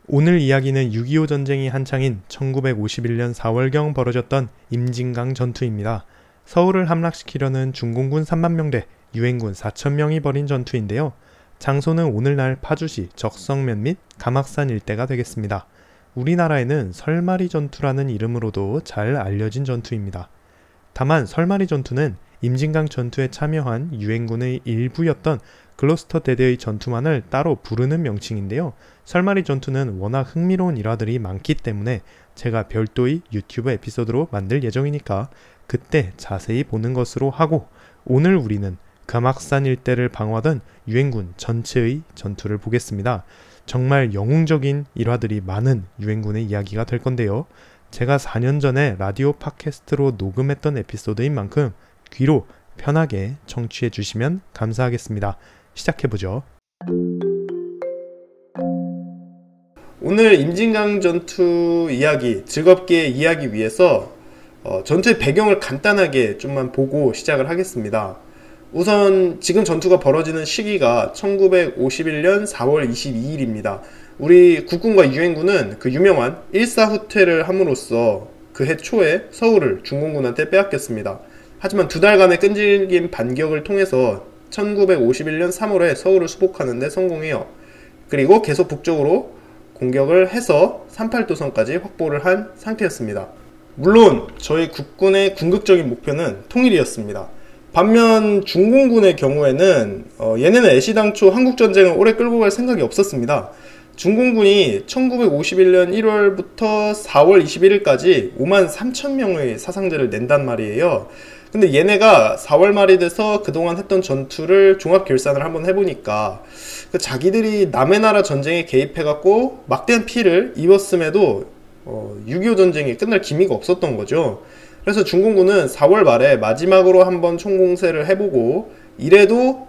오늘 이야기는 6.25 전쟁이 한창인 1951년 4월경 벌어졌던 임진강 전투입니다. 서울을 함락시키려는 중공군 3만명대, 유엔군 4천명이 벌인 전투인데요. 장소는 오늘날 파주시 적성면 및 감악산 일대가 되겠습니다. 우리나라에는 설마리 전투라는 이름으로도 잘 알려진 전투입니다. 다만 설마리 전투는 임진강 전투에 참여한 유엔군의 일부였던 글로스터 대대의 전투만을 따로 부르는 명칭인데요. 설마리 전투는 워낙 흥미로운 일화들이 많기 때문에 제가 별도의 유튜브 에피소드로 만들 예정이니까 그때 자세히 보는 것으로 하고, 오늘 우리는 감악산 일대를 방어하던 유엔군 전체의 전투를 보겠습니다. 정말 영웅적인 일화들이 많은 유엔군의 이야기가 될 건데요. 제가 4년 전에 라디오 팟캐스트로 녹음했던 에피소드인 만큼 귀로 편하게 청취해 주시면 감사하겠습니다. 시작해보죠. 오늘 임진강 전투 이야기 즐겁게 이해하기 위해서 전투의 배경을 간단하게 좀만 보고 시작을 하겠습니다. 우선 지금 전투가 벌어지는 시기가 1951년 4월 22일입니다. 우리 국군과 유엔군은 그 유명한 일사후퇴를 함으로써 그 해 초에 서울을 중공군한테 빼앗겼습니다. 하지만 두 달간의 끈질긴 반격을 통해서 1951년 3월에 서울을 수복하는 데 성공해요. 그리고 계속 북쪽으로 공격을 해서 38도선까지 확보를 한 상태였습니다. 물론 저희 국군의 궁극적인 목표는 통일이었습니다. 반면 중공군의 경우에는 얘네는 애시당초 한국전쟁을 오래 끌고 갈 생각이 없었습니다. 중공군이 1951년 1월부터 4월 21일까지 53,000명의 사상자를 낸단 말이에요. 근데 얘네가 4월 말이 돼서 그동안 했던 전투를 종합결산을 한번 해보니까 자기들이 남의 나라 전쟁에 개입해갖고 막대한 피해를 입었음에도 6.25 전쟁이 끝날 기미가 없었던 거죠. 그래서 중공군은 4월 말에 마지막으로 한번 총공세를 해보고, 이래도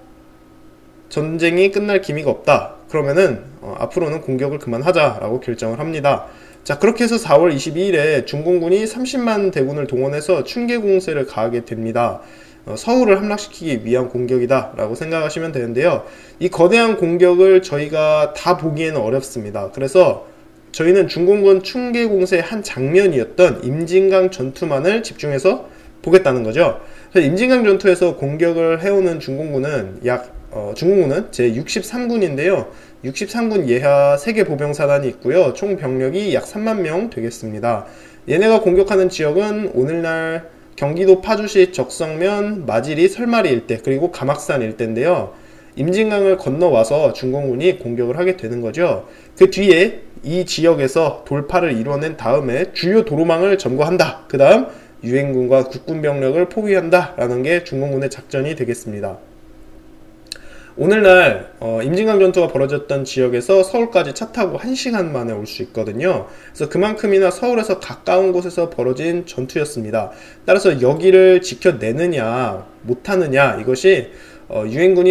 전쟁이 끝날 기미가 없다, 그러면은 앞으로는 공격을 그만하자라고 결정을 합니다. 자, 그렇게 해서 4월 22일에 중공군이 30만 대군을 동원해서 충계공세를 가하게 됩니다. 서울을 함락시키기 위한 공격이다 라고 생각하시면 되는데요. 이 거대한 공격을 저희가 다 보기에는 어렵습니다. 그래서 저희는 중공군 충계공세의 한 장면이었던 임진강 전투만을 집중해서 보겠다는 거죠. 그래서 임진강 전투에서 공격을 해오는 중공군은 중공군은 제63군인데요. 63군 예하 3개 보병사단이 있고요. 총 병력이 약 3만명 되겠습니다. 얘네가 공격하는 지역은 오늘날 경기도 파주시 적성면, 마지리, 설마리 일대, 그리고 감악산 일대인데요. 임진강을 건너와서 중공군이 공격을 하게 되는 거죠. 그 뒤에 이 지역에서 돌파를 이뤄낸 다음에 주요 도로망을 점거한다. 그 다음 유엔군과 국군 병력을 포위한다 라는 게 중공군의 작전이 되겠습니다. 오늘날 임진강 전투가 벌어졌던 지역에서 서울까지 차 타고 1시간 만에 올 수 있거든요. 그래서 그만큼이나 서울에서 가까운 곳에서 벌어진 전투였습니다. 따라서 여기를 지켜내느냐 못하느냐, 이것이 유엔군의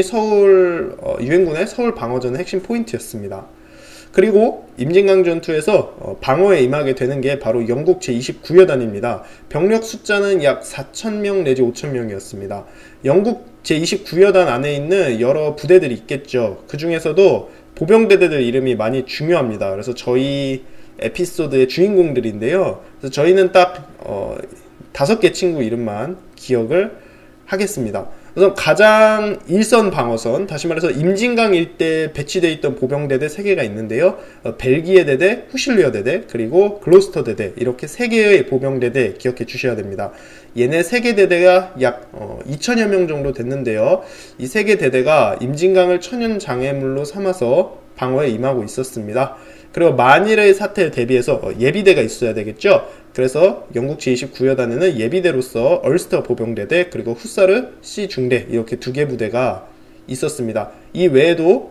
서울 방어전의 핵심 포인트였습니다. 그리고 임진강 전투에서 방어에 임하게 되는 게 바로 영국 제29여단입니다. 병력 숫자는 약 4,000명 내지 5,000명이었습니다. 영국 제29여단 안에 있는 여러 부대들이 있겠죠. 그 중에서도 보병대대들 이름이 많이 중요합니다. 그래서 저희 에피소드의 주인공들인데요. 그래서 저희는 딱 5개 친구 이름만 기억을 하겠습니다. 우선 가장 일선 방어선, 다시 말해서 임진강 일대에 배치되어 있던 보병대대 3개가 있는데요. 벨기에 대대, 후실리아 대대, 그리고 글로스터 대대, 이렇게 3개의 보병대대 기억해 주셔야 됩니다. 얘네 3개 대대가 약 2천여 명 정도 됐는데요. 이 3개 대대가 임진강을 천연장애물로 삼아서 방어에 임하고 있었습니다. 그리고 만일의 사태에 대비해서 예비대가 있어야 되겠죠. 그래서 영국 제29여단에는 예비대로서 얼스터 보병대대, 그리고 후사르 C중대, 이렇게 2개 부대가 있었습니다. 이 외에도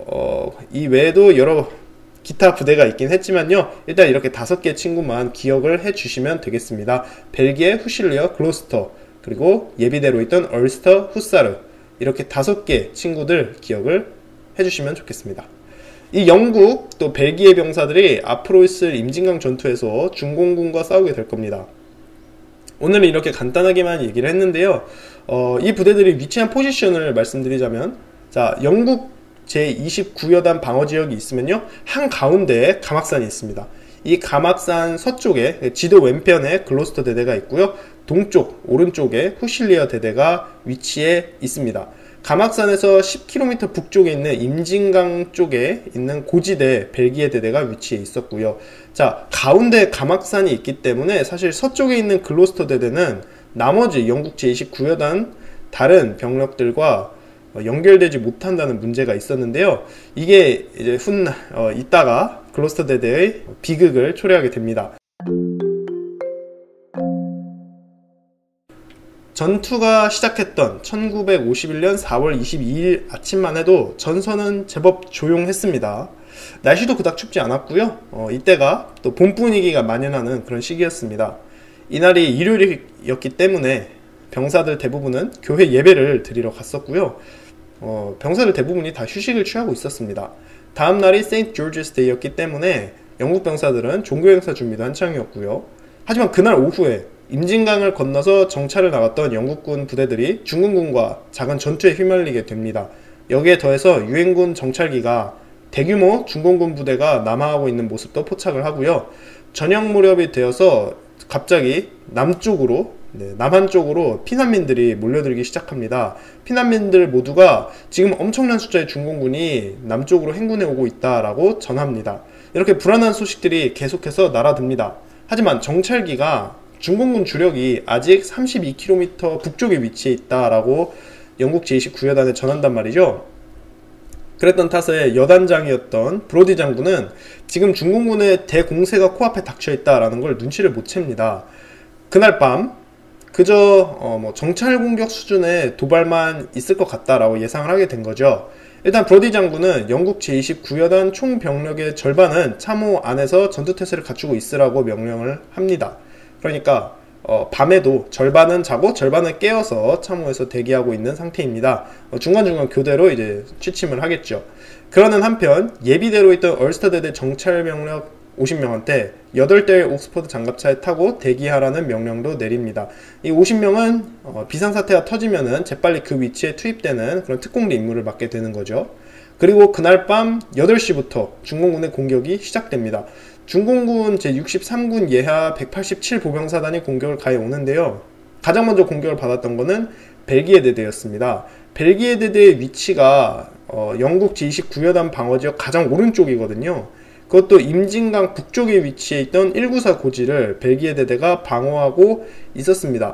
여러 기타 부대가 있긴 했지만요. 일단 이렇게 5개 친구만 기억을 해 주시면 되겠습니다. 벨기에, 후실리아, 글로스터, 그리고 예비대로 있던 얼스터, 후사르, 이렇게 5개 친구들 기억을 해 주시면 좋겠습니다. 이 영국 또 벨기에 병사들이 앞으로 있을 임진강 전투에서 중공군과 싸우게 될 겁니다. 오늘은 이렇게 간단하게만 얘기를 했는데요. 이 부대들이 위치한 포지션을 말씀드리자면, 자, 영국 제29여단 방어지역이 있으면요, 한가운데에 감악산이 있습니다. 이 감악산 서쪽에 지도 왼편에 글로스터 대대가 있고요, 동쪽 오른쪽에 후실리어 대대가 위치해 있습니다. 감악산에서 10km 북쪽에 있는 임진강 쪽에 있는 고지대 벨기에 대대가 위치해 있었고요. 자, 가운데 감악산이 있기 때문에 사실 서쪽에 있는 글로스터 대대는 나머지 영국 제29여단 다른 병력들과 연결되지 못한다는 문제가 있었는데요. 이게 이제 이따가 글로스터 대대의 비극을 초래하게 됩니다. 전투가 시작했던 1951년 4월 22일 아침만 해도 전선은 제법 조용했습니다. 날씨도 그닥 춥지 않았고요. 이때가 또 봄 분위기가 만연하는 그런 시기였습니다. 이날이 일요일이었기 때문에 병사들 대부분은 교회 예배를 드리러 갔었고요. 병사들 대부분이 다 휴식을 취하고 있었습니다. 다음 날이 세인트 조지스 데이였기 때문에 영국 병사들은 종교행사 준비도 한창이었고요. 하지만 그날 오후에 임진강을 건너서 정찰을 나갔던 영국군 부대들이 중국군과 작은 전투에 휘말리게 됩니다. 여기에 더해서 유엔군 정찰기가 대규모 중공군 부대가 남하하고 있는 모습도 포착을 하고요. 저녁 무렵이 되어서 갑자기 남한 쪽으로 피난민들이 몰려들기 시작합니다. 피난민들 모두가 지금 엄청난 숫자의 중공군이 남쪽으로 행군해 오고 있다라고 전합니다. 이렇게 불안한 소식들이 계속해서 날아듭니다. 하지만 정찰기가 중공군 주력이 아직 32km 북쪽에 위치해 있다라고 영국 제29여단에 전한단 말이죠. 그랬던 탓에 여단장이었던 브로디 장군은 지금 중공군의 대공세가 코앞에 닥쳐있다라는 걸 눈치를 못 챕니다. 그날 밤 그저 정찰 공격 수준의 도발만 있을 것 같다라고 예상을 하게 된 거죠. 일단 브로디 장군은 영국 제29여단 총 병력의 절반은 참호 안에서 전투태세를 갖추고 있으라고 명령을 합니다. 그러니까 밤에도 절반은 자고 절반은 깨어서 참호에서 대기하고 있는 상태입니다. 중간중간 교대로 이제 취침을 하겠죠. 그러는 한편 예비대로 있던 얼스터 대대 정찰 병력 50명한테 8대의 옥스퍼드 장갑차에 타고 대기하라는 명령도 내립니다. 이 50명은 비상사태가 터지면은 재빨리 그 위치에 투입되는 그런 특공대 임무를 맡게 되는 거죠. 그리고 그날 밤 8시부터 중공군의 공격이 시작됩니다. 중공군 제63군 예하 187 보병사단이 공격을 가해 오는데요. 가장 먼저 공격을 받았던 것은 벨기에 대대였습니다. 벨기에 대대의 위치가 영국 제29여단 방어지역 가장 오른쪽이거든요. 그것도 임진강 북쪽에 위치해 있던 194 고지를 벨기에 대대가 방어하고 있었습니다.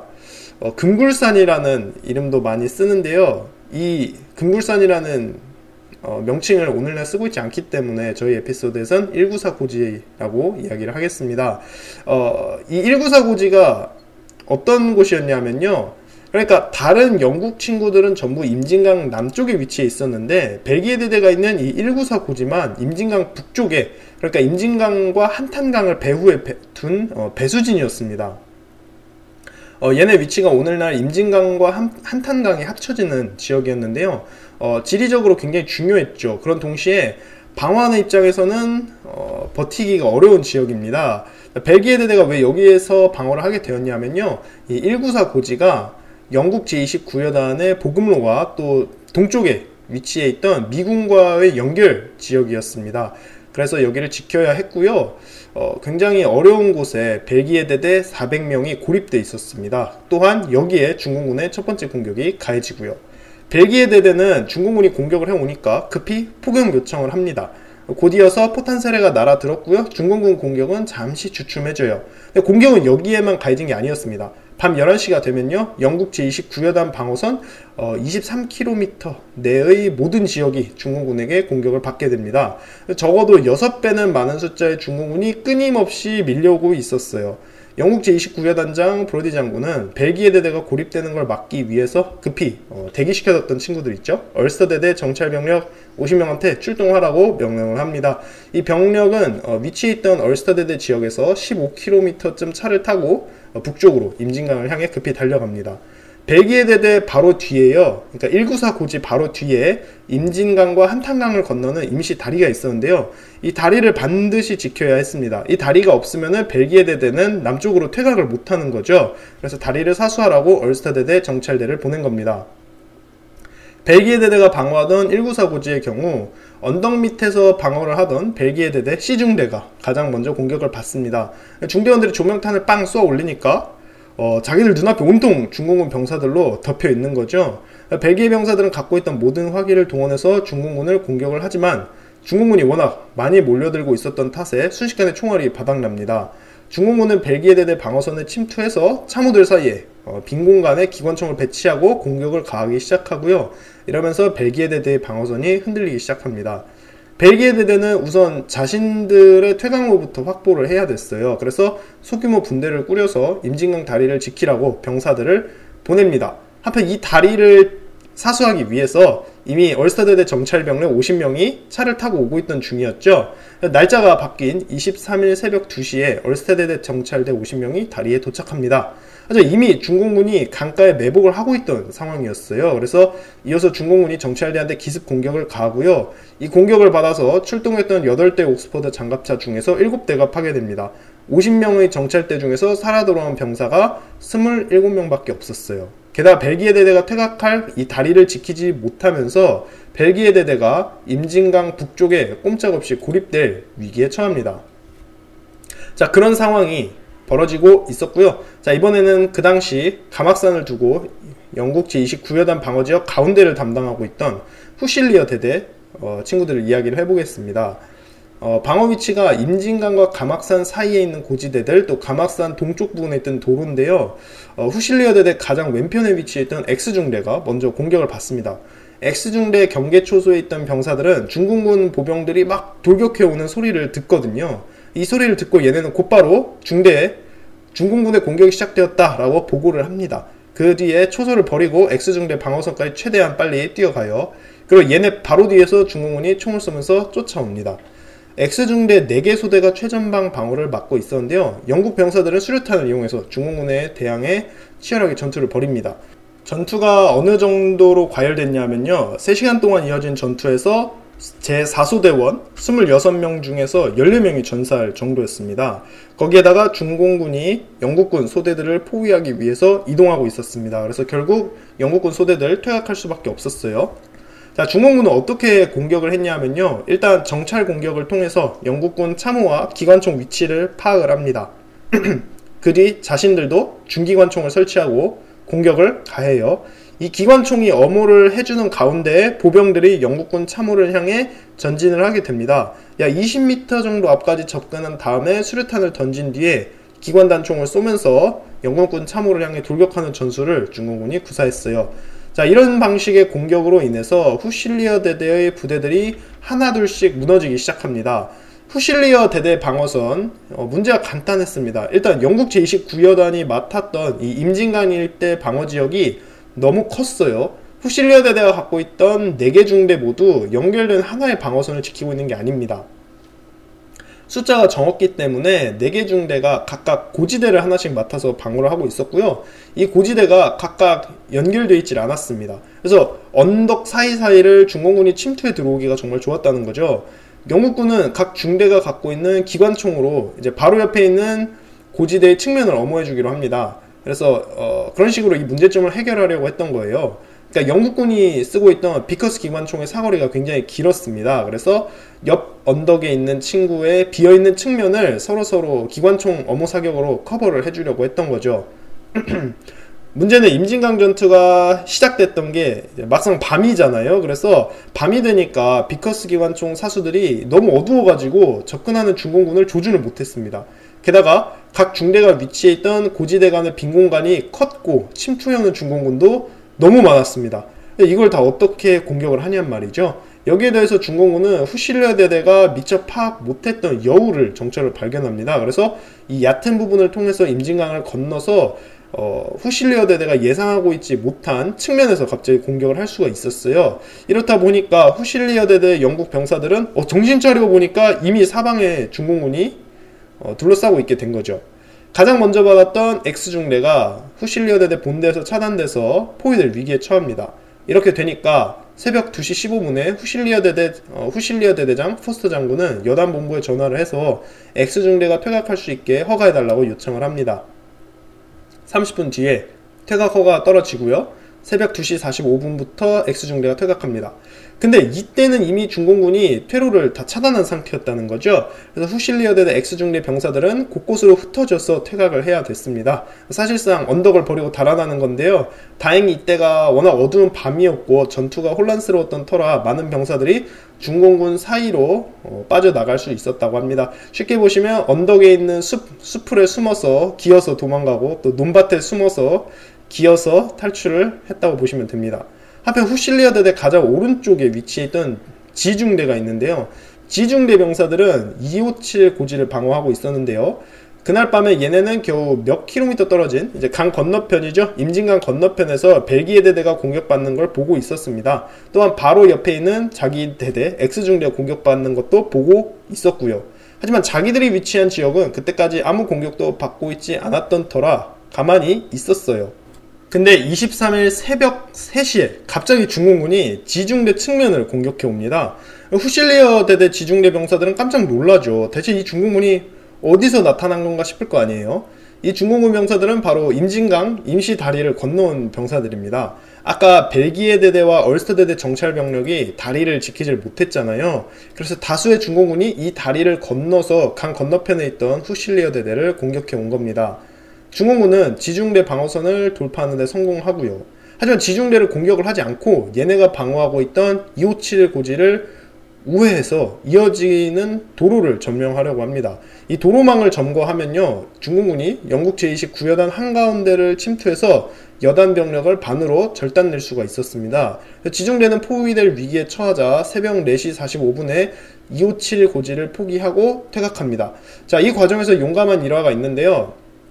금굴산이라는 이름도 많이 쓰는데요. 이 금굴산이라는 명칭을 오늘날 쓰고 있지 않기 때문에 저희 에피소드에선 194 고지라고 이야기를 하겠습니다. 이 194 고지가 어떤 곳이었냐면요. 그러니까 다른 영국 친구들은 전부 임진강 남쪽에 위치해 있었는데 벨기에 대대가 있는 이 194 고지만 임진강 북쪽에, 그러니까 임진강과 한탄강을 배후에 둔 배수진이었습니다. 얘네 위치가 오늘날 임진강과 한탄강이 합쳐지는 지역이었는데요. 지리적으로 굉장히 중요했죠. 그런 동시에 방어하는 입장에서는 버티기가 어려운 지역입니다. 벨기에 대대가 왜 여기에서 방어를 하게 되었냐면요, 이 194 고지가 영국 제29여단의 보급로가 또 동쪽에 위치해 있던 미군과의 연결 지역이었습니다. 그래서 여기를 지켜야 했고요. 굉장히 어려운 곳에 벨기에 대대 400명이 고립되어 있었습니다. 또한 여기에 중공군의 첫 번째 공격이 가해지고요. 벨기에 대대는 중공군이 공격을 해오니까 급히 포격 요청을 합니다. 곧이어서 포탄 세례가 날아들었고요. 중공군 공격은 잠시 주춤해져요. 근데 공격은 여기에만 가해진 게 아니었습니다. 밤 11시가 되면요, 영국 제29여단 방어선 23km 내의 모든 지역이 중공군에게 공격을 받게 됩니다. 적어도 6배는 많은 숫자의 중공군이 끊임없이 밀려오고 있었어요. 영국 제29여단장 브로디 장군은 벨기에 대대가 고립되는 걸 막기 위해서 급히 대기시켜뒀던 친구들 있죠, 얼스터 대대 정찰병력 50명한테 출동하라고 명령을 합니다. 이 병력은 위치해 있던 얼스터 대대 지역에서 15km쯤 차를 타고 북쪽으로 임진강을 향해 급히 달려갑니다. 벨기에 대대 바로 뒤에요, 그러니까 194 고지 바로 뒤에 임진강과 한탄강을 건너는 임시 다리가 있었는데요. 이 다리를 반드시 지켜야 했습니다. 이 다리가 없으면 벨기에 대대는 남쪽으로 퇴각을 못하는 거죠. 그래서 다리를 사수하라고 얼스터 대대 정찰대를 보낸 겁니다. 벨기에 대대가 방어하던 194 고지의 경우 언덕 밑에서 방어를 하던 벨기에 대대 C중대가 가장 먼저 공격을 받습니다. 중대원들이 조명탄을 빵 쏘아 올리니까 자기들 눈앞에 온통 중공군 병사들로 덮여 있는 거죠. 벨기에 병사들은 갖고 있던 모든 화기를 동원해서 중공군을 공격을 하지만 중공군이 워낙 많이 몰려들고 있었던 탓에 순식간에 총알이 바닥납니다. 중공군은 벨기에 대대 방어선에 침투해서 참호들 사이에 빈 공간에 기관총을 배치하고 공격을 가하기 시작하고요. 이러면서 벨기에 대대의 방어선이 흔들리기 시작합니다. 벨기에 대대는 우선 자신들의 퇴강로부터 확보를 해야 됐어요. 그래서 소규모 분대를 꾸려서 임진강 다리를 지키라고 병사들을 보냅니다. 한편 이 다리를 사수하기 위해서 이미 얼스타대대 정찰병력 50명이 차를 타고 오고 있던 중이었죠. 날짜가 바뀐 23일 새벽 2시에 얼스타대대 정찰대 50명이 다리에 도착합니다. 이미 중공군이 강가에 매복을 하고 있던 상황이었어요. 그래서 이어서 중공군이 정찰대한테 기습 공격을 가하고요. 이 공격을 받아서 출동했던 8대 옥스퍼드 장갑차 중에서 7대가 파괴됩니다. 50명의 정찰대 중에서 살아 돌아온 병사가 27명밖에 없었어요. 게다가 벨기에 대대가 퇴각할 이 다리를 지키지 못하면서 벨기에 대대가 임진강 북쪽에 꼼짝없이 고립될 위기에 처합니다. 자, 그런 상황이 벌어지고 있었고요. 자, 이번에는 그 당시 가막산을 두고 영국 제29여단 방어지역 가운데를 담당하고 있던 후실리어 대대 친구들을 이야기를 해보겠습니다. 방어 위치가 임진강과 가막산 사이에 있는 고지대들, 또 가막산 동쪽 부분에 있던 도로인데요. 후실리어 대대 가장 왼편에 위치해 있던 X중대가 먼저 공격을 받습니다. X중대 경계 초소에 있던 병사들은 중공군 보병들이 막 돌격해오는 소리를 듣거든요. 이 소리를 듣고 얘네는 곧바로 중공군의 공격이 시작되었다라고 보고를 합니다. 그 뒤에 초소를 버리고 X중대 방어선까지 최대한 빨리 뛰어가요. 그리고 얘네 바로 뒤에서 중공군이 총을 쏘면서 쫓아옵니다. X중대 4개 소대가 최전방 방어를 맡고 있었는데요. 영국 병사들은 수류탄을 이용해서 중공군에 대항해 치열하게 전투를 벌입니다. 전투가 어느 정도로 과열됐냐면요. 3시간 동안 이어진 전투에서 제4소대원 26명 중에서 14명이 전사할 정도였습니다. 거기에다가 중공군이 영국군 소대들을 포위하기 위해서 이동하고 있었습니다. 그래서 결국 영국군 소대들 퇴각할 수밖에 없었어요. 자, 중공군은 어떻게 공격을 했냐면요. 일단 정찰 공격을 통해서 영국군 참호와 기관총 위치를 파악을 합니다. 그 뒤 자신들도 중기관총을 설치하고 공격을 가해요. 이 기관총이 엄호를 해주는 가운데에 보병들이 영국군 참호를 향해 전진을 하게 됩니다. 약 20m 정도 앞까지 접근한 다음에 수류탄을 던진 뒤에 기관단총을 쏘면서 영국군 참호를 향해 돌격하는 전술을 중공군이 구사했어요. 자, 이런 방식의 공격으로 인해서 후실리어 대대의 부대들이 하나둘씩 무너지기 시작합니다. 후실리어 대대 방어선 문제가 간단했습니다. 일단 영국 제29여단이 맡았던 이 임진강 일대 방어지역이 너무 컸어요. 후실리어 대대가 갖고 있던 4개 중대 모두 연결된 하나의 방어선을 지키고 있는 게 아닙니다. 숫자가 적었기 때문에 4개 중대가 각각 고지대를 하나씩 맡아서 방어를 하고 있었고요. 이 고지대가 각각 연결되어 있질 않았습니다. 그래서 언덕 사이사이를 중공군이 침투해 들어오기가 정말 좋았다는 거죠. 영국군은 각 중대가 갖고 있는 기관총으로 이제 바로 옆에 있는 고지대의 측면을 엄호해 주기로 합니다. 그래서 그런 식으로 이 문제점을 해결하려고 했던 거예요. 그러니까 영국군이 쓰고 있던 비커스 기관총의 사거리가 굉장히 길었습니다. 그래서 옆 언덕에 있는 친구의 비어있는 측면을 서로 기관총 엄호 사격으로 커버를 해주려고 했던 거죠. 문제는 임진강 전투가 시작됐던 게 막상 밤이잖아요. 그래서 밤이 되니까 비커스 기관총 사수들이 너무 어두워가지고 접근하는 중공군을 조준을 못했습니다. 게다가 각 중대가 위치해 있던 고지대 간의 빈 공간이 컸고 침투해오는 중공군도 너무 많았습니다. 이걸 다 어떻게 공격을 하냔 말이죠. 여기에 대해서 중공군은 후실리어 대대가 미처 파악 못했던 여우를 정찰을 발견합니다. 그래서 이 얕은 부분을 통해서 임진강을 건너서 후실리어 대대가 예상하고 있지 못한 측면에서 갑자기 공격을 할 수가 있었어요. 이렇다 보니까 후실리어 대대 영국 병사들은 정신 차려 보니까 이미 사방에 중공군이 둘러싸고 있게 된 거죠. 가장 먼저 받았던 X중대가 후실리어 대대 본대에서 차단돼서 포위될 위기에 처합니다. 이렇게 되니까 새벽 2시 15분에 후실리어 대대장 포스터 장군은 여단 본부에 전화를 해서 X중대가 퇴각할 수 있게 허가해달라고 요청을 합니다. 30분 뒤에 퇴각 허가가 떨어지고요. 새벽 2시 45분부터 X중대가 퇴각합니다. 근데 이때는 이미 중공군이 퇴로를 다 차단한 상태였다는 거죠. 그래서 후실리어대대 X중대 병사들은 곳곳으로 흩어져서 퇴각을 해야 됐습니다. 사실상 언덕을 버리고 달아나는 건데요. 다행히 이때가 워낙 어두운 밤이었고 전투가 혼란스러웠던 터라 많은 병사들이 중공군 사이로 빠져나갈 수 있었다고 합니다. 쉽게 보시면 언덕에 있는 수풀에 숨어서 기어서 도망가고, 또 논밭에 숨어서 기어서 탈출을 했다고 보시면 됩니다. 한편 후실리아대대 가장 오른쪽에 위치해 있던 지중대가 있는데요. 지중대 병사들은 257 고지를 방어하고 있었는데요. 그날 밤에 얘네는 겨우 몇 킬로미터 떨어진 이제 강 건너편이죠. 임진강 건너편에서 벨기에 대대가 공격받는 걸 보고 있었습니다. 또한 바로 옆에 있는 자기 대대 X중대가 공격받는 것도 보고 있었고요. 하지만 자기들이 위치한 지역은 그때까지 아무 공격도 받고 있지 않았던 터라 가만히 있었어요. 근데 23일 새벽 3시에 갑자기 중공군이 지중대 측면을 공격해 옵니다. 후실리어 대대 지중대 병사들은 깜짝 놀라죠. 대체 이 중공군이 어디서 나타난 건가 싶을 거 아니에요. 이 중공군 병사들은 바로 임진강 임시 다리를 건너온 병사들입니다. 아까 벨기에 대대와 얼스터 대대 정찰 병력이 다리를 지키질 못했잖아요. 그래서 다수의 중공군이 이 다리를 건너서 강 건너편에 있던 후실리어 대대를 공격해 온 겁니다. 중공군은 지중대 방어선을 돌파하는 데 성공하고요. 하지만 지중대를 공격을 하지 않고 얘네가 방어하고 있던 257 고지를 우회해서 이어지는 도로를 점령하려고 합니다. 이 도로망을 점거하면요, 중공군이 영국 제20 구여단 한가운데를 침투해서 여단 병력을 반으로 절단낼 수가 있었습니다. 지중대는 포위될 위기에 처하자 새벽 4시 45분에 257 고지를 포기하고 퇴각합니다. 자, 이 과정에서 용감한 일화가 있는데요.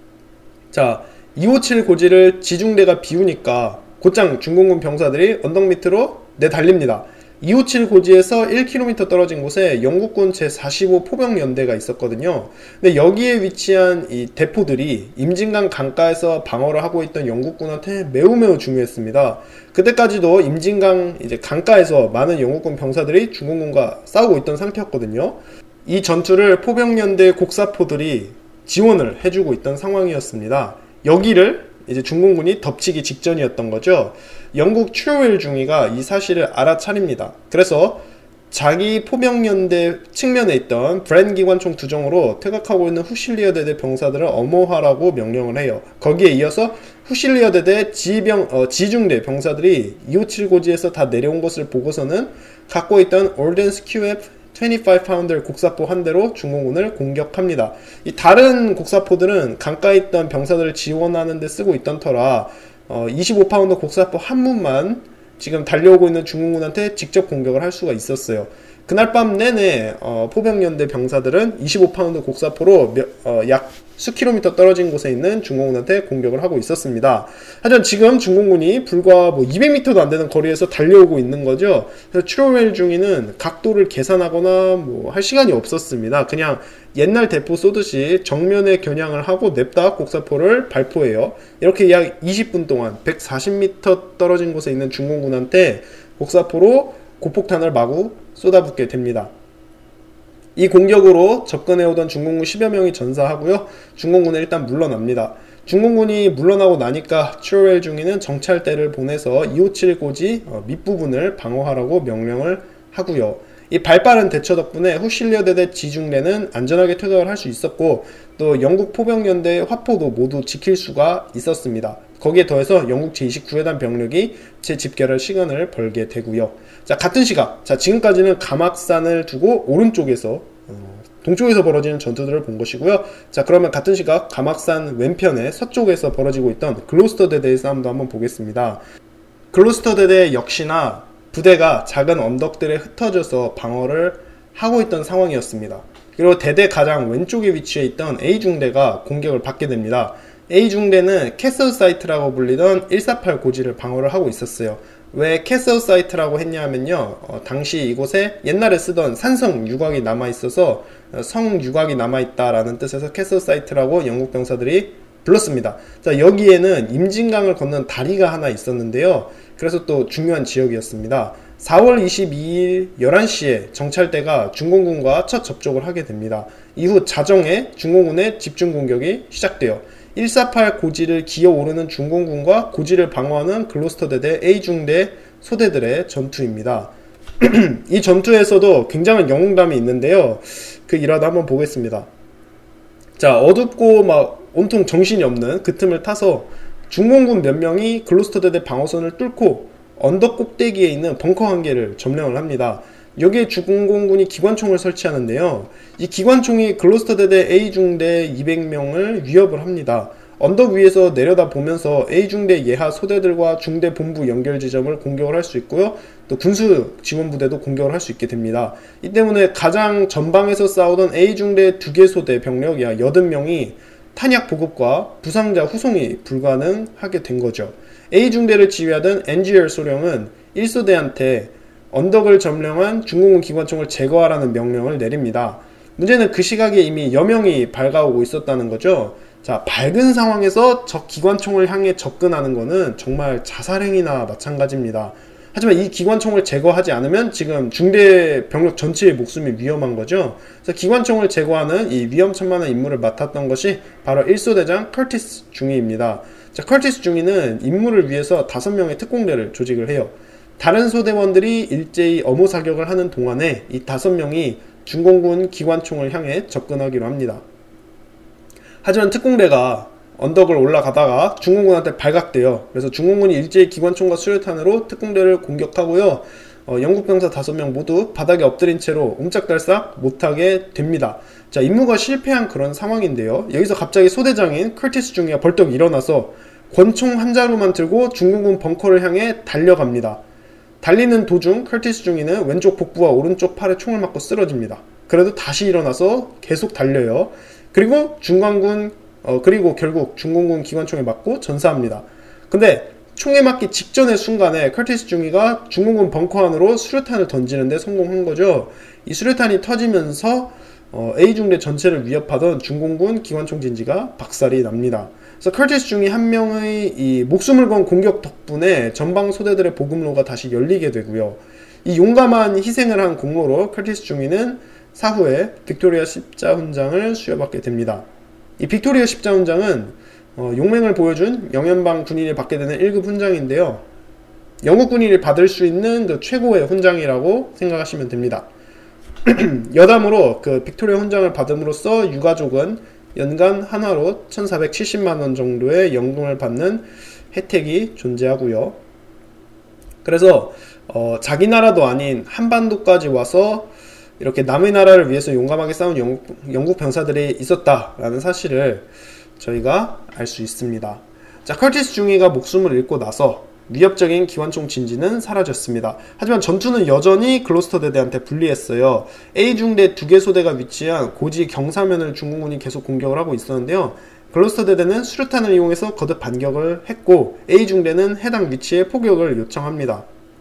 자, 257 고지를 지중대가 비우니까 곧장 중공군 병사들이 언덕 밑으로 내달립니다. 257 고지에서 1km 떨어진 곳에 영국군 제45 포병연대가 있었거든요. 근데 여기에 위치한 이 대포들이 임진강 강가에서 방어를 하고 있던 영국군한테 매우 중요했습니다. 그때까지도 임진강 이제 강가에서 많은 영국군 병사들이 중공군과 싸우고 있던 상태였거든요. 이 전투를 포병연대 곡사포들이 지원을 해주고 있던 상황이었습니다. 여기를 이제 중공군이 덮치기 직전이었던 거죠. 영국 추로웰 중위가 이 사실을 알아차립니다. 그래서 자기 포병연대 측면에 있던 브랜 기관총 두정으로 퇴각하고 있는 후실리어 대대 병사들을 엄호하라고 명령을 해요. 거기에 이어서 후실리어 대대 지중대 병사들이 257 고지에서 다 내려온 것을 보고서는 갖고 있던 올덴스 QF 25파운드 곡사포 한 대로 중공군을 공격합니다. 이 다른 곡사포들은 강가에 있던 병사들을 지원하는 데 쓰고 있던 터라 25파운드 곡사포 한 문만 지금 달려오고 있는 중공군한테 직접 공격을 할 수가 있었어요. 그날 밤 내내 포병연대 병사들은 25파운드 곡사포로 약 수킬로미터 떨어진 곳에 있는 중공군한테 공격을 하고 있었습니다. 하지만 지금 중공군이 불과 200m도 안 되는 거리에서 달려오고 있는 거죠. 그래서 추로웰 중위는 각도를 계산하거나 할 시간이 없었습니다. 그냥 옛날 대포 쏘듯이 정면에 겨냥을 하고 냅다 곡사포를 발포해요. 이렇게 약 20분 동안 140m 떨어진 곳에 있는 중공군한테 곡사포로 고폭탄을 마구 쏟아붓게 됩니다. 이 공격으로 접근해오던 중공군 10여 명이 전사하고요. 중공군은 일단 물러납니다. 중공군이 물러나고 나니까 추로웰 중위는 정찰대를 보내서 257 고지 밑부분을 방어하라고 명령을 하고요. 이 발빠른 대처 덕분에 후실리어 대대 지중대는 안전하게 퇴각을 할 수 있었고, 또 영국 포병연대의 화포도 모두 지킬 수가 있었습니다. 거기에 더해서 영국 제29여단 병력이 재집결할 시간을 벌게 되고요. 자, 같은 시각, 지금까지는 가막산을 두고 오른쪽에서 동쪽에서 벌어지는 전투들을 본 것이고요. 자, 그러면 같은 시각 가막산 왼편에 서쪽에서 벌어지고 있던 글로스터 대대의 싸움도 한번 보겠습니다. 글로스터 대대 역시나 부대가 작은 언덕들에 흩어져서 방어를 하고 있던 상황이었습니다. 그리고 대대 가장 왼쪽에 위치해 있던 A중대가 공격을 받게 됩니다. A중대는 캐슬 사이트라고 불리던 148 고지를 방어를 하고 있었어요. 왜 캐슬 사이트라고 했냐면요, 당시 이곳에 옛날에 쓰던 산성 유곽이 남아있어서 성 유곽이 남아있다라는 뜻에서 캐슬 사이트라고 영국 병사들이 불렀습니다. 자, 여기에는 임진강을 건너는 다리가 하나 있었는데요. 그래서 또 중요한 지역이었습니다. 4월 22일 11시에 정찰대가 중공군과 첫 접촉을 하게 됩니다. 이후 자정에 중공군의 집중 공격이 시작돼요. 148 고지를 기어오르는 중공군과 고지를 방어하는 글로스터대대 A중대 소대들의 전투입니다. 이 전투에서도 굉장한 영웅담이 있는데요. 그 일화도 한번 보겠습니다. 자, 어둡고 막 온통 정신이 없는 그 틈을 타서 중공군 몇 명이 글로스터대대 방어선을 뚫고 언덕 꼭대기에 있는 벙커 한 개를 점령을 합니다. 여기에 중공군이 기관총을 설치하는데요. 이 기관총이 글로스터대대 A중대 200명을 위협을 합니다. 언덕 위에서 내려다 보면서 A중대 예하 소대들과 중대 본부 연결 지점을 공격을 할 수 있고요. 또 군수 지원부대도 공격을 할 수 있게 됩니다. 이 때문에 가장 전방에서 싸우던 A중대 2개 소대 병력 약 80명이 탄약 보급과 부상자 후송이 불가능하게 된 거죠. A중대를 지휘하던 NGR 소령은 1소대한테 언덕을 점령한 중공군 기관총을 제거하라는 명령을 내립니다. 문제는 그 시각에 이미 여명이 밝아오고 있었다는 거죠. 자, 밝은 상황에서 적 기관총을 향해 접근하는 것은 정말 자살행위나 마찬가지입니다. 하지만 이 기관총을 제거하지 않으면 지금 중대 병력 전체의 목숨이 위험한 거죠. 그래서 기관총을 제거하는 이 위험천만한 임무를 맡았던 것이 바로 1소대장 커티스 중위입니다. 자, 커티스 중위는 임무를 위해서 5명의 특공대를 조직을 해요. 다른 소대원들이 일제히 엄호 사격을 하는 동안에 이 5명이 중공군 기관총을 향해 접근하기로 합니다. 하지만 특공대가 언덕을 올라가다가 중공군한테 발각돼요. 그래서 중공군이 일제히 기관총과 수류탄으로 특공대를 공격하고요. 영국 병사 5명 모두 바닥에 엎드린 채로 옴짝달싹 못하게 됩니다. 자, 임무가 실패한 그런 상황인데요. 여기서 갑자기 소대장인 커티스 중위가 벌떡 일어나서 권총 한 자루만 들고 중공군 벙커를 향해 달려갑니다. 달리는 도중 커티스 중위는 왼쪽 복부와 오른쪽 팔에 총을 맞고 쓰러집니다. 그래도 다시 일어나서 계속 달려요. 그리고 그리고 결국 중공군 기관총에 맞고 전사합니다. 근데 총에 맞기 직전의 순간에 커티스 중위가 중공군 벙커 안으로 수류탄을 던지는데 성공한 거죠. 이 수류탄이 터지면서 A중대 전체를 위협하던 중공군 기관총 진지가 박살이 납니다. 그래서 커티스 중위 한 명의 이 목숨을 건 공격 덕분에 전방 소대들의 보급로가 다시 열리게 되고요. 이 용감한 희생을 한 공로로 커티스 중위는 사후에 빅토리아 십자훈장을 수여받게 됩니다. 이 빅토리아 십자훈장은 용맹을 보여준 영연방 군인이 받게 되는 1급 훈장인데요. 영국 군인이 받을 수 있는 그 최고의 훈장이라고 생각하시면 됩니다. 여담으로 그 빅토리아 훈장을 받음으로써 유가족은 연간 한화로 1470만원 정도의 연금을 받는 혜택이 존재하고요. 그래서 자기 나라도 아닌 한반도까지 와서 이렇게 남의 나라를 위해서 용감하게 싸운 영국 병사들이 있었다라는 사실을 저희가 알 수 있습니다. 자, 커티스 중위가 목숨을 잃고 나서 위협적인 기관총 진지는 사라졌습니다. 하지만 전투는 여전히 글로스터대대한테 불리했어요. A중대 2개 소대가 위치한 고지 경사면을 중공군이 계속 공격을 하고 있었는데요. 글로스터대대는 수류탄을 이용해서 거듭 반격을 했고 A중대는 해당 위치에 포격을 요청합니다.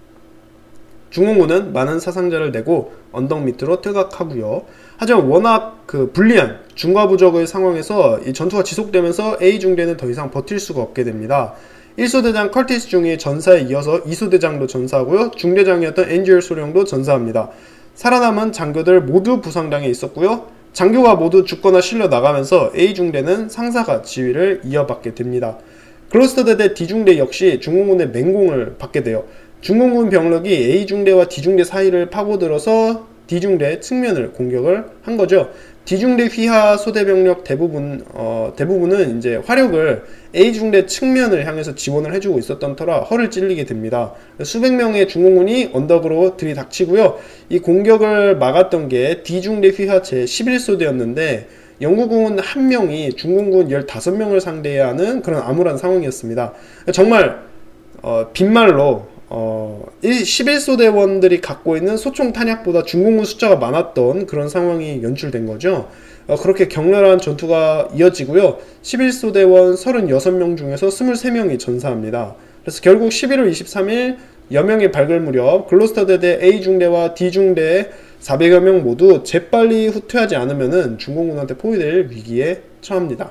중공군은 많은 사상자를 내고 언덕 밑으로 퇴각하고요. 하지만 워낙 불리한 중과부적의 상황에서 이 전투가 지속되면서 A중대는 더 이상 버틸 수가 없게 됩니다. 1소대장 커티스 중위의 전사에 이어서 2소대장도 전사하고요. 중대장이었던 NGR 소령도 전사합니다. 살아남은 장교들 모두 부상당해 있었고요. 장교가 모두 죽거나 실려 나가면서 A중대는 상사가 지휘를 이어받게 됩니다. 글로스터대대 D중대 역시 중공군의 맹공을 받게 돼요. 중공군 병력이 A중대와 D중대 사이를 파고들어서 D중대 측면을 공격을 한 거죠. D중대 휘하 소대 병력 대부분은 이제 화력을 A중대 측면을 향해서 지원을 해주고 있었던 터라 허를 찔리게 됩니다. 수백 명의 중공군이 언덕으로 들이닥치고요. 이 공격을 막았던 게 D중대 휘하 제11소대였는데 영국군 한 명이 중공군 15명을 상대해야 하는 그런 암울한 상황이었습니다. 정말 빈말로 11소대원들이 갖고 있는 소총 탄약보다 중공군 숫자가 많았던 그런 상황이 연출된 거죠. 그렇게 격렬한 전투가 이어지고요. 11소대원 36명 중에서 23명이 전사합니다. 그래서 결국 11월 23일 여명이 밝을 무렵 글로스터대대 A중대와 D중대 400여 명 모두 재빨리 후퇴하지 않으면 중공군한테 포위될 위기에 처합니다.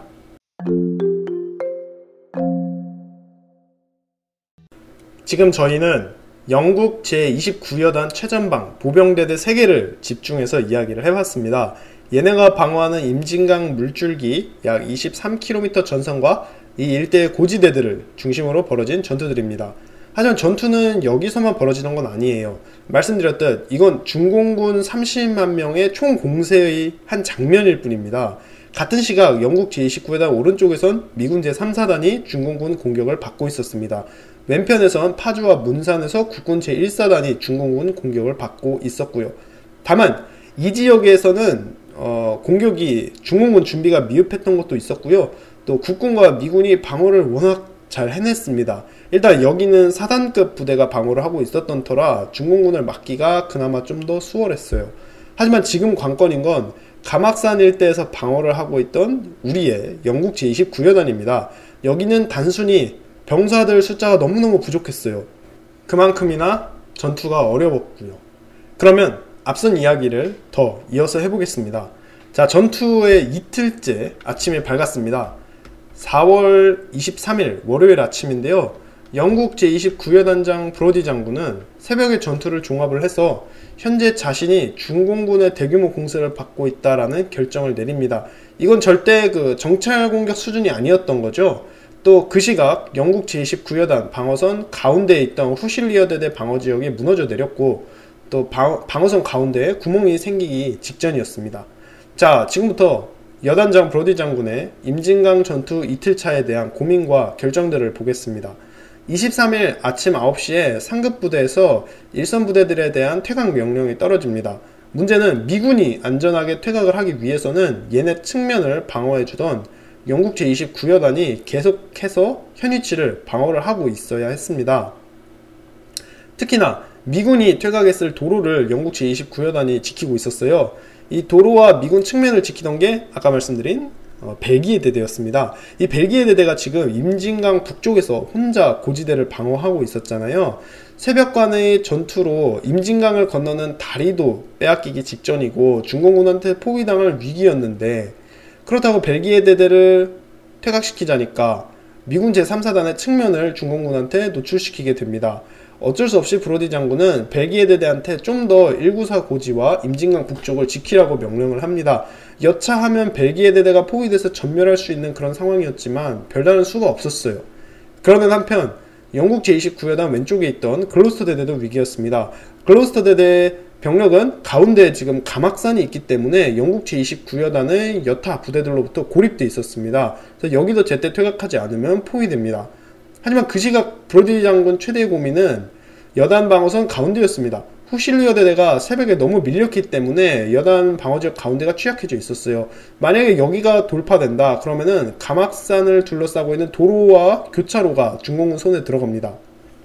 지금 저희는 영국 제29여단 최전방 보병대대 3개를 집중해서 이야기를 해봤습니다. 얘네가 방어하는 임진강 물줄기 약 23km 전선과 이 일대의 고지대들을 중심으로 벌어진 전투들입니다. 하지만 전투는 여기서만 벌어지는 건 아니에요. 말씀드렸듯 이건 중공군 30만 명의 총 공세의 한 장면일 뿐입니다. 같은 시각 영국 제29회단 오른쪽에선 미군 제3사단이 중공군 공격을 받고 있었습니다. 왼편에선 파주와 문산에서 국군 제1사단이 중공군 공격을 받고 있었고요. 다만 이 지역에서는 공격이 중공군 준비가 미흡했던 것도 있었고요. 또 국군과 미군이 방어를 워낙 잘 해냈습니다. 일단 여기는 사단급 부대가 방어를 하고 있었던 터라 중공군을 막기가 그나마 좀 더 수월했어요. 하지만 지금 관건인 건 감악산 일대에서 방어를 하고 있던 우리의 영국 제29여단입니다. 여기는 단순히 병사들 숫자가 너무너무 부족했어요. 그만큼이나 전투가 어려웠고요. 그러면 앞선 이야기를 더 이어서 해보겠습니다. 자, 전투의 이틀째 아침이 밝았습니다. 4월 23일 월요일 아침인데요. 영국 제29여단장 브로디 장군은 새벽에 전투를 종합을 해서 현재 자신이 중공군의 대규모 공세를 받고 있다라는 결정을 내립니다. 이건 절대 정찰 공격 수준이 아니었던 거죠. 또 그 시각 영국 제29여단 방어선 가운데에 있던 후실리어 대대 방어지역이 무너져 내렸고 또 방어선 가운데에 구멍이 생기기 직전이었습니다. 자, 지금부터 여단장 브로디 장군의 임진강 전투 이틀차에 대한 고민과 결정들을 보겠습니다. 23일 아침 9시에 상급 부대에서 일선 부대들에 대한 퇴각 명령이 떨어집니다. 문제는 미군이 안전하게 퇴각을 하기 위해서는 얘네 측면을 방어해주던 영국 제29여단이 계속해서 현위치를 방어를 하고 있어야 했습니다. 특히나 미군이 퇴각했을 도로를 영국 제29여단이 지키고 있었어요. 이 도로와 미군 측면을 지키던 게 아까 말씀드린 벨기에 대대였습니다. 이 벨기에 대대가 지금 임진강 북쪽에서 혼자 고지대를 방어하고 있었잖아요. 새벽간의 전투로 임진강을 건너는 다리도 빼앗기기 직전이고 중공군한테 포위당할 위기였는데 그렇다고 벨기에 대대를 퇴각시키자니까 미군 제3사단의 측면을 중공군한테 노출시키게 됩니다. 어쩔 수 없이 브로디 장군은 벨기에 대대한테 좀 더 194 고지와 임진강 북쪽을 지키라고 명령을 합니다. 여차하면 벨기에 대대가 포위돼서 전멸할 수 있는 그런 상황이었지만 별다른 수가 없었어요. 그러는 한편 영국 제29여단 왼쪽에 있던 글로스터 대대도 위기였습니다. 글로스터 대대 병력은 가운데에 지금 감악산이 있기 때문에 영국 제29여단의 여타 부대들로부터 고립돼 있었습니다. 그래서 여기도 제때 퇴각하지 않으면 포위됩니다. 하지만 그 시각 브로디 장군 최대의 고민은 여단 방어선 가운데였습니다. 후실리어 대대가 새벽에 너무 밀렸기 때문에 여단 방어지역 가운데가 취약해져 있었어요. 만약에 여기가 돌파된다 그러면은 감악산을 둘러싸고 있는 도로와 교차로가 중공군 손에 들어갑니다.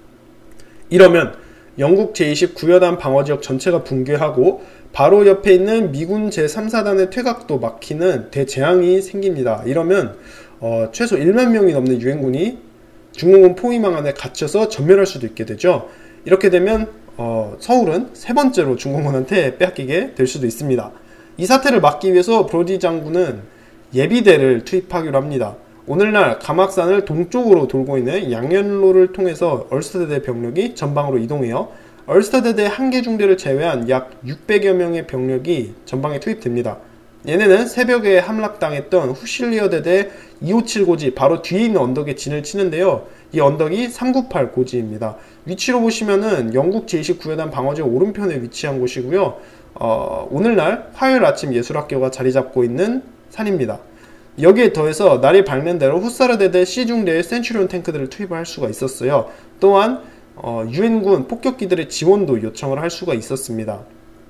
이러면 영국 제29여단 방어지역 전체가 붕괴하고 바로 옆에 있는 미군 제3사단의 퇴각도 막히는 대재앙이 생깁니다. 이러면 최소 1만 명이 넘는 유엔군이 중공군 포위망 안에 갇혀서 전멸할 수도 있게 되죠. 이렇게 되면 서울은 세 번째로 중공군한테 빼앗기게 될 수도 있습니다. 이 사태를 막기 위해서 브로디 장군은 예비대를 투입하기로 합니다. 오늘날 감악산을 동쪽으로 돌고 있는 양연로를 통해서 얼스터대대 병력이 전방으로 이동해요. 얼스터대대 한 개 중대를 제외한 약 600여 명의 병력이 전방에 투입됩니다. 얘네는 새벽에 함락당했던 후실리어 대대 257 고지 바로 뒤에 있는 언덕에 진을 치는데요. 이 언덕이 398 고지입니다. 위치로 보시면은 영국 제29여단 방어지역 오른편에 위치한 곳이고요. 오늘날 화요일 아침 예술학교가 자리 잡고 있는 산입니다. 여기에 더해서 날이 밝는 대로 후사르 대대 C중대의 센츄리온 탱크들을 투입할 수가 있었어요. 또한 유엔군 폭격기들의 지원도 요청을 할 수가 있었습니다.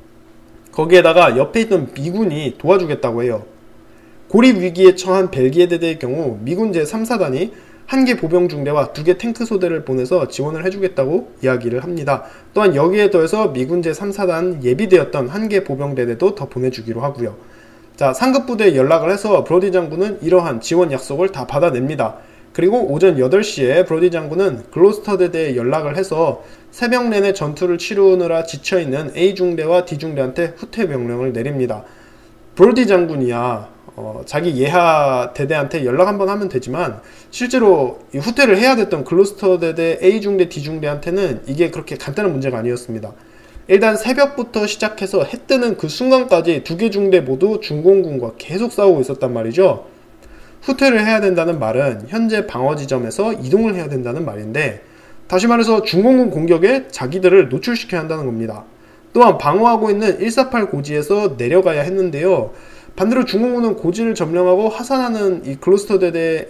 거기에다가 옆에 있던 미군이 도와주겠다고 해요. 고립 위기에 처한 벨기에 대대의 경우 미군 제3사단이 한 개 보병중대와 2개 탱크 소대를 보내서 지원을 해주겠다고 이야기를 합니다. 또한 여기에 더해서 미군 제3사단 예비대였던 한 개 보병대대도 더 보내주기로 하고요. 자, 상급 부대에 연락을 해서 브로디 장군은 이러한 지원 약속을 다 받아냅니다. 그리고 오전 8시에 브로디 장군은 글로스터 대대에 연락을 해서 새벽 내내 전투를 치르느라 지쳐있는 A중대와 D중대한테 후퇴 명령을 내립니다. 브로디 장군이야 자기 예하 대대한테 연락 한번 하면 되지만 실제로 후퇴를 해야 됐던 글로스터 대대 A중대, D중대한테는 이게 그렇게 간단한 문제가 아니었습니다. 일단 새벽부터 시작해서 해 뜨는 그 순간까지 두 개 중대 모두 중공군과 계속 싸우고 있었단 말이죠. 후퇴를 해야 된다는 말은 현재 방어 지점에서 이동을 해야 된다는 말인데, 다시 말해서 중공군 공격에 자기들을 노출시켜야 한다는 겁니다. 또한 방어하고 있는 148 고지에서 내려가야 했는데요. 반대로 중공군은 고지를 점령하고 하산하는 이 글로스터대대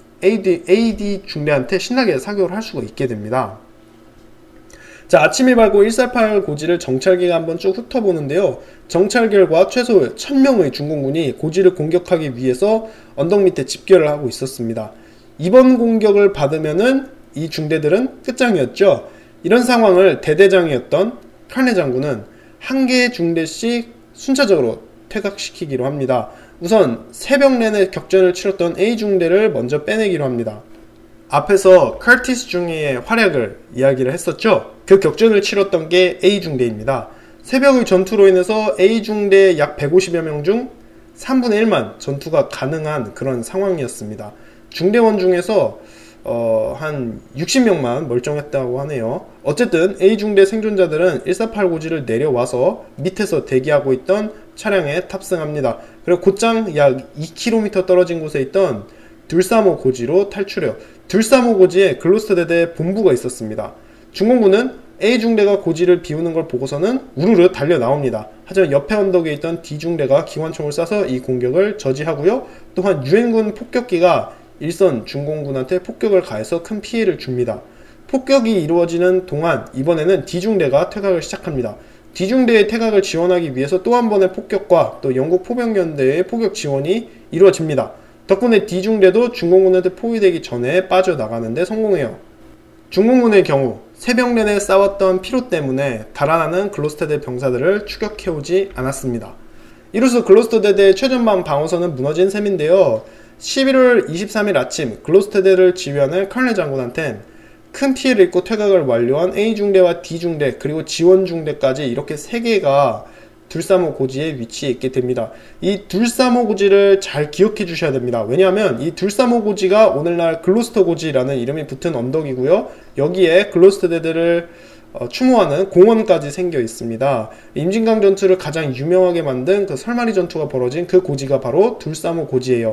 AD 중대한테 신나게 사격을 할 수가 있게 됩니다. 자, 아침이 밝고 148 고지를 정찰기가 한번 쭉 훑어보는데요. 정찰 결과 최소 1000명의 중공군이 고지를 공격하기 위해서 언덕 밑에 집결을 하고 있었습니다. 이번 공격을 받으면은 이 중대들은 끝장이었죠. 이런 상황을 대대장이었던 칼네 장군은 한 개의 중대씩 순차적으로 퇴각시키기로 합니다. 우선 새벽 내내 격전을 치렀던 A 중대를 먼저 빼내기로 합니다. 앞에서 커티스 중위의 활약을 이야기를 했었죠. 그 격전을 치렀던 게 A 중대입니다. 새벽의 전투로 인해서 A 중대 약 150여 명 중 3분의 1만 전투가 가능한 그런 상황이었습니다. 중대원 중에서 한 60명만 멀쩡했다고 하네요. 어쨌든 A 중대 생존자들은 148 고지를 내려와서 밑에서 대기하고 있던 차량에 탑승합니다. 그리고 곧장 약 2km 떨어진 곳에 있던 둘사모 고지로 탈출해요. 둘사모 고지에 글로스터대대 본부가 있었습니다. 중공군은 A 중대가 고지를 비우는 걸 보고서는 우르르 달려 나옵니다. 하지만 옆에 언덕에 있던 D 중대가 기관총을 쏴서 이 공격을 저지하고요. 또한 유엔군 폭격기가 일선 중공군한테 폭격을 가해서 큰 피해를 줍니다. 폭격이 이루어지는 동안 이번에는 D 중대가 퇴각을 시작합니다. D 중대의 퇴각을 지원하기 위해서 또 한 번의 폭격과 또 영국 포병연대의 폭격 지원이 이루어집니다. 덕분에 D 중대도 중공군한테 포위되기 전에 빠져나가는데 성공해요. 중공군의 경우 새벽 내내 싸웠던 피로 때문에 달아나는 글로스터대 병사들을 추격해오지 않았습니다. 이로써 글로스터대대의 최전방 방어선은 무너진 셈인데요. 11월 23일 아침 글로스터대를 지휘하는 칼네 장군한텐 큰 피해를 입고 퇴각을 완료한 A 중대와 D 중대 그리고 지원 중대까지 이렇게 3개가 둘사모 고지에 위치해 있게 됩니다. 이 둘사모 고지를 잘 기억해 주셔야 됩니다. 왜냐하면 이 둘사모 고지가 오늘날 글로스터 고지라는 이름이 붙은 언덕이고요. 여기에 글로스터대대를 추모하는 공원까지 생겨 있습니다. 임진강 전투를 가장 유명하게 만든 그 설마리 전투가 벌어진 그 고지가 바로 둘사모 고지예요.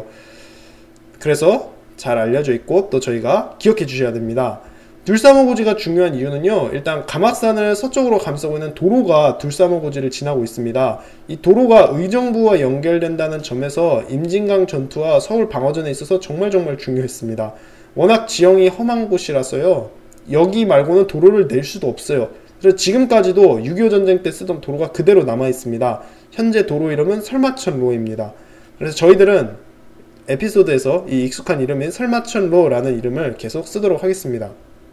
그래서 잘 알려져 있고 또 저희가 기억해 주셔야 됩니다. 둘사모 고지가 중요한 이유는요. 일단 감악산을 서쪽으로 감싸고 있는 도로가 둘사모 고지를 지나고 있습니다. 이 도로가 의정부와 연결된다는 점에서 임진강 전투와 서울 방어전에 있어서 정말 중요했습니다. 워낙 지형이 험한 곳이라서요. 여기 말고는 도로를 낼 수도 없어요. 그래서 지금까지도 6.25 전쟁 때 쓰던 도로가 그대로 남아 있습니다. 현재 도로 이름은 설마천로입니다. 그래서 저희들은 에피소드에서 이 익숙한 이름인 설마천로라는 이름을 계속 쓰도록 하겠습니다.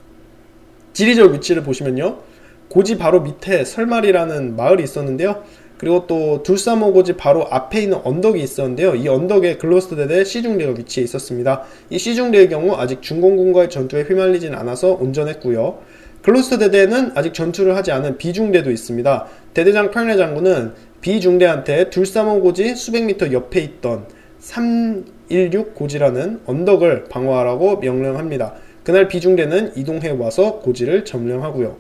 지리적 위치를 보시면요. 고지 바로 밑에 설마리라는 마을이 있었는데요. 그리고 또 둘사모 고지 바로 앞에 있는 언덕이 있었는데요. 이 언덕에 글로스터대대 C중대가 위치해 있었습니다. 이 C중대의 경우 아직 중공군과의 전투에 휘말리진 않아서 온전했고요. 글로스터대대에는 아직 전투를 하지 않은 B중대도 있습니다. 대대장 칼네 장군은 B중대한테 둘사모 고지 수백 미터 옆에 있던 316 고지라는 언덕을 방어하라고 명령합니다. 그날 B중대는 이동해 와서 고지를 점령하고요.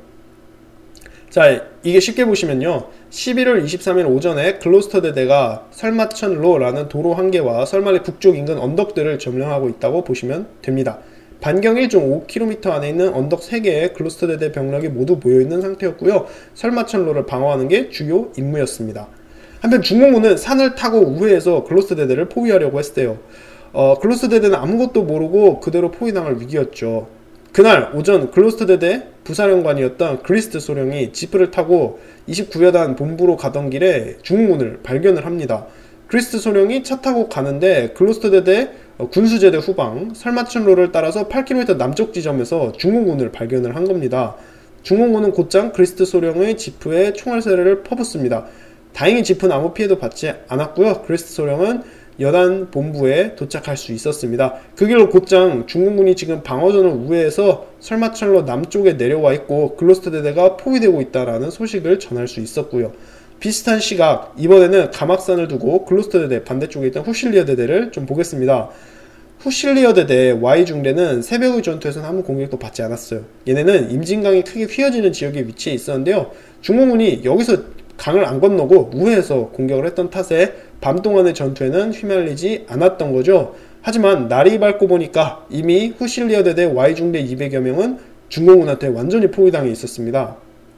자, 이게 쉽게 보시면요. 11월 23일 오전에 글로스터대대가 설마천로라는 도로 한 개와 설마리 북쪽 인근 언덕들을 점령하고 있다고 보시면 됩니다. 반경 1.5km 안에 있는 언덕 3개의 글로스터대대 병력이 모두 모여있는 상태였고요. 설마천로를 방어하는 게 주요 임무였습니다. 한편 중공군은 산을 타고 우회해서 글로스터대대를 포위하려고 했어요. 글로스터대대는 아무것도 모르고 그대로 포위당할 위기였죠. 그날 오전 글로스터대대 부사령관이었던 그리스트 소령이 지프를 타고 29여단 본부로 가던 길에 중공군을 발견을 합니다. 그리스트 소령이 차 타고 가는데 글로스터대대 군수제대 후방 설마천로를 따라서 8km 남쪽 지점에서 중공군을 발견을 한 겁니다. 중공군은 곧장 그리스트 소령의 지프에 총알세례를 퍼붓습니다. 다행히 지프는 아무 피해도 받지 않았고요. 그리스트 소령은 여단 본부에 도착할 수 있었습니다. 그 길로 곧장 중공군이 지금 방어전을 우회해서 설마천로 남쪽에 내려와 있고 글로스터대대가 포위되고 있다라는 소식을 전할 수 있었고요. 비슷한 시각, 이번에는 감악산을 두고 글로스터대대 반대쪽에 있던 후실리어 대대를 좀 보겠습니다. 후실리어 대대 Y중대는 새벽의 전투에서는 아무 공격도 받지 않았어요. 얘네는 임진강이 크게 휘어지는 지역에 위치해 있었는데요. 중공군이 여기서 강을 안 건너고 우회해서 공격을 했던 탓에 밤 동안의 전투에는 휘말리지 않았던 거죠. 하지만 날이 밝고 보니까 이미 후실리아 대대 Y중대 200여 명은 중공군한테 완전히 포위당해 있었습니다.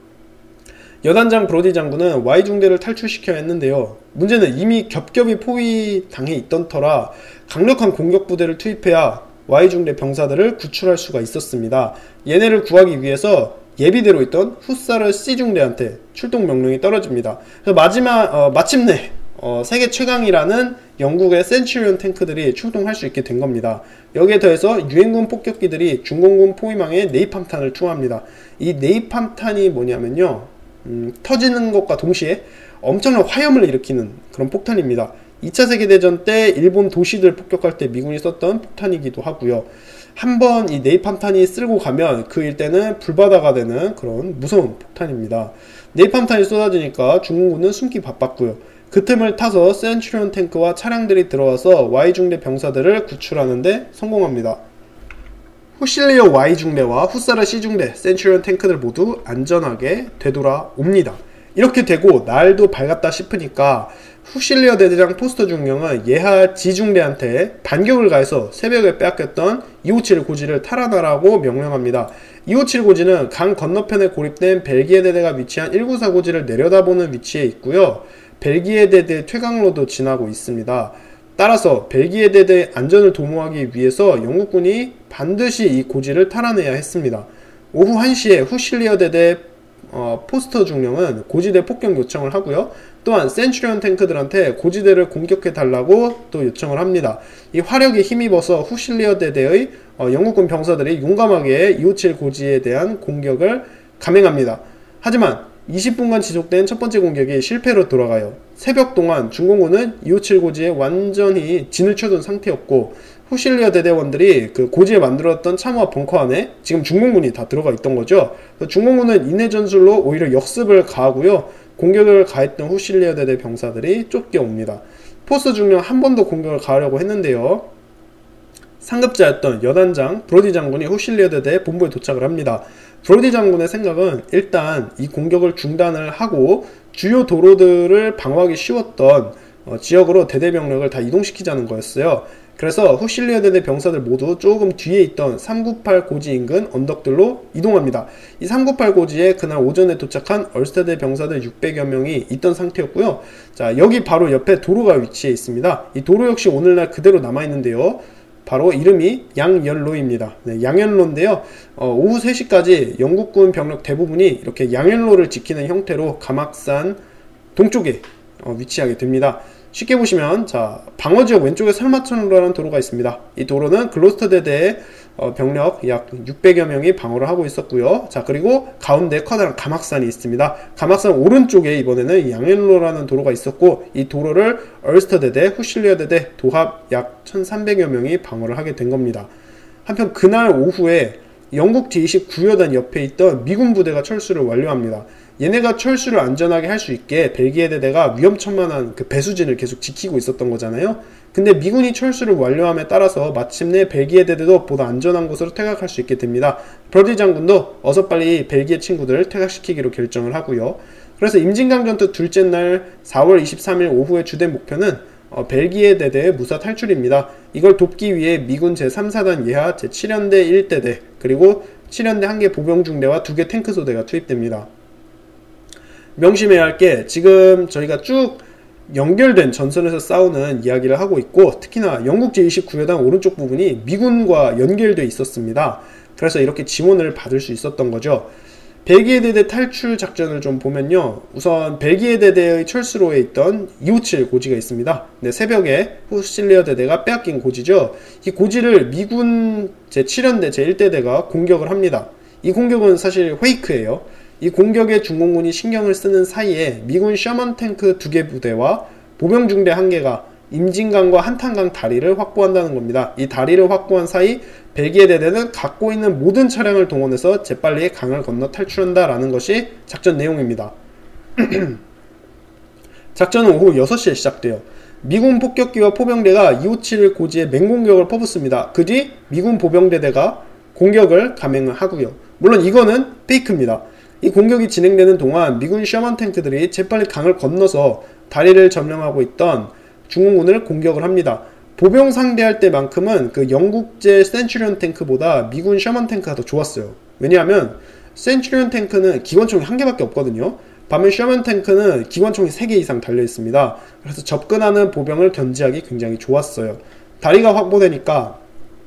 여단장 브로디 장군은 Y중대를 탈출시켜야 했는데요. 문제는 이미 겹겹이 포위당해 있던 터라 강력한 공격부대를 투입해야 Y중대 병사들을 구출할 수가 있었습니다. 얘네를 구하기 위해서 예비대로 있던 후사르 C중대한테 출동 명령이 떨어집니다. 그래서 마침내 세계 최강이라는 영국의 센츄리온 탱크들이 출동할 수 있게 된 겁니다. 여기에 더해서 유엔군 폭격기들이 중공군 포위망에 네이팜탄을 투하합니다. 이 네이팜탄이 뭐냐면요, 터지는 것과 동시에 엄청난 화염을 일으키는 그런 폭탄입니다. 2차 세계대전 때 일본 도시들 폭격할 때 미군이 썼던 폭탄이기도 하고요. 한번 이 네이팜탄이 쓸고 가면 그 일대는 불바다가 되는 그런 무서운 폭탄입니다. 네이팜탄이 쏟아지니까 중공군은 숨기 바빴고요. 그 틈을 타서 센츄리온 탱크와 차량들이 들어와서 Y중대 병사들을 구출하는데 성공합니다. 후실리아 Y중대와 후사르 C중대, 센츄리온 탱크들 모두 안전하게 되돌아옵니다. 이렇게 되고 날도 밝았다 싶으니까 후실리아 대대장 포스터 중령은 예하 G중대한테 반격을 가해서 새벽에 빼앗겼던 257 고지를 탈환하라고 명령합니다. 257 고지는 강 건너편에 고립된 벨기에 대대가 위치한 194 고지를 내려다보는 위치에 있고요. 벨기에 대대 퇴강로도 지나고 있습니다. 따라서 벨기에 대대의 안전을 도모하기 위해서 영국군이 반드시 이 고지를 탈환해야 했습니다. 오후 1시에 후실리아 대대 포스터 중령은 고지대 폭격 요청을 하고요. 또한 센츄리온 탱크들한테 고지대를 공격해 달라고 또 요청을 합니다. 이 화력에 힘입어서 후실리아 대대의 영국군 병사들이 용감하게 257 고지에 대한 공격을 감행합니다. 하지만 20분간 지속된 첫 번째 공격이 실패로 돌아가요. 새벽 동안 중공군은 257 고지에 완전히 진을 쳐둔 상태였고 후실리아 대대원들이 그 고지에 만들었던 참호와 벙커 안에 지금 중공군이 다 들어가 있던 거죠. 중공군은 인내 전술로 오히려 역습을 가하고요. 공격을 가했던 후실리아 대대 병사들이 쫓겨옵니다. 포스 중령 한 번 더 공격을 가하려고 했는데요. 상급자였던 여단장 브로디 장군이 후실리아 대대 본부에 도착을 합니다. 브로디 장군의 생각은 일단 이 공격을 중단을 하고 주요 도로들을 방어하기 쉬웠던 지역으로 대대 병력을 다 이동시키자는 거였어요. 그래서 후실리아 대대 병사들 모두 조금 뒤에 있던 398 고지 인근 언덕들로 이동합니다. 이 398 고지에 그날 오전에 도착한 얼스테드 병사들 600여 명이 있던 상태였고요. 자, 여기 바로 옆에 도로가 위치해 있습니다. 이 도로 역시 오늘날 그대로 남아있는데요. 바로 이름이 양연로입니다. 네, 양연로인데요. 오후 3시까지 영국군 병력 대부분이 이렇게 양연로를 지키는 형태로 가막산 동쪽에 위치하게 됩니다. 쉽게 보시면 자, 방어지역 왼쪽에 설마천로라는 도로가 있습니다. 이 도로는 글로스터 대대의 병력 약 600여 명이 방어를 하고 있었고요. 자, 그리고 가운데 커다란 가막산이 있습니다. 가막산 오른쪽에 이번에는 양연로라는 도로가 있었고 이 도로를 얼스터 대대, 후실리아 대대 도합 약 1300여 명이 방어를 하게 된 겁니다. 한편 그날 오후에 영국 제29여단 옆에 있던 미군 부대가 철수를 완료합니다. 얘네가 철수를 안전하게 할 수 있게 벨기에 대대가 위험천만한 그 배수진을 계속 지키고 있었던 거잖아요. 근데 미군이 철수를 완료함에 따라서 마침내 벨기에 대대도 보다 안전한 곳으로 퇴각할 수 있게 됩니다. 브로디 장군도 어서 빨리 벨기에 친구들을 퇴각시키기로 결정을 하고요. 그래서 임진강 전투 둘째 날 4월 23일 오후의 주된 목표는 벨기에 대대의 무사 탈출입니다. 이걸 돕기 위해 미군 제3사단 예하 제7연대 1대대 그리고 7연대 1개 보병중대와 2개 탱크소대가 투입됩니다. 명심해야 할 게 지금 저희가 쭉 연결된 전선에서 싸우는 이야기를 하고 있고 특히나 영국 제29여단 오른쪽 부분이 미군과 연결되어 있었습니다. 그래서 이렇게 지원을 받을 수 있었던 거죠. 벨기에 대대 탈출 작전을 좀 보면요. 우선 벨기에 대대의 철수로에 있던 257 고지가 있습니다. 네, 새벽에 후실리아 대대가 빼앗긴 고지죠. 이 고지를 미군 제7연대 제1대대가 공격을 합니다. 이 공격은 사실 페이크예요. 이 공격에 중공군이 신경을 쓰는 사이에 미군 셔먼 탱크 2개 부대와 보병중대 1개가 임진강과 한탄강 다리를 확보한다는 겁니다. 이 다리를 확보한 사이 벨기에 대대는 갖고 있는 모든 차량을 동원해서 재빨리 강을 건너 탈출한다 라는 것이 작전 내용입니다. 작전은 오후 6시에 시작돼요. 미군 폭격기와 포병대가 257 고지에 맹공격을 퍼붓습니다. 그 뒤 미군 보병대대가 공격을 감행을 하고요. 물론 이거는 페이크입니다. 이 공격이 진행되는 동안 미군 셔먼 탱크들이 재빨리 강을 건너서 다리를 점령하고 있던 중공군을 공격을 합니다. 보병 상대할 때만큼은 그 영국제 센츄리온 탱크보다 미군 셔먼 탱크가 더 좋았어요. 왜냐하면 센츄리온 탱크는 기관총이 한 개밖에 없거든요. 반면 셔먼 탱크는 기관총이 3개 이상 달려 있습니다. 그래서 접근하는 보병을 견제하기 굉장히 좋았어요. 다리가 확보되니까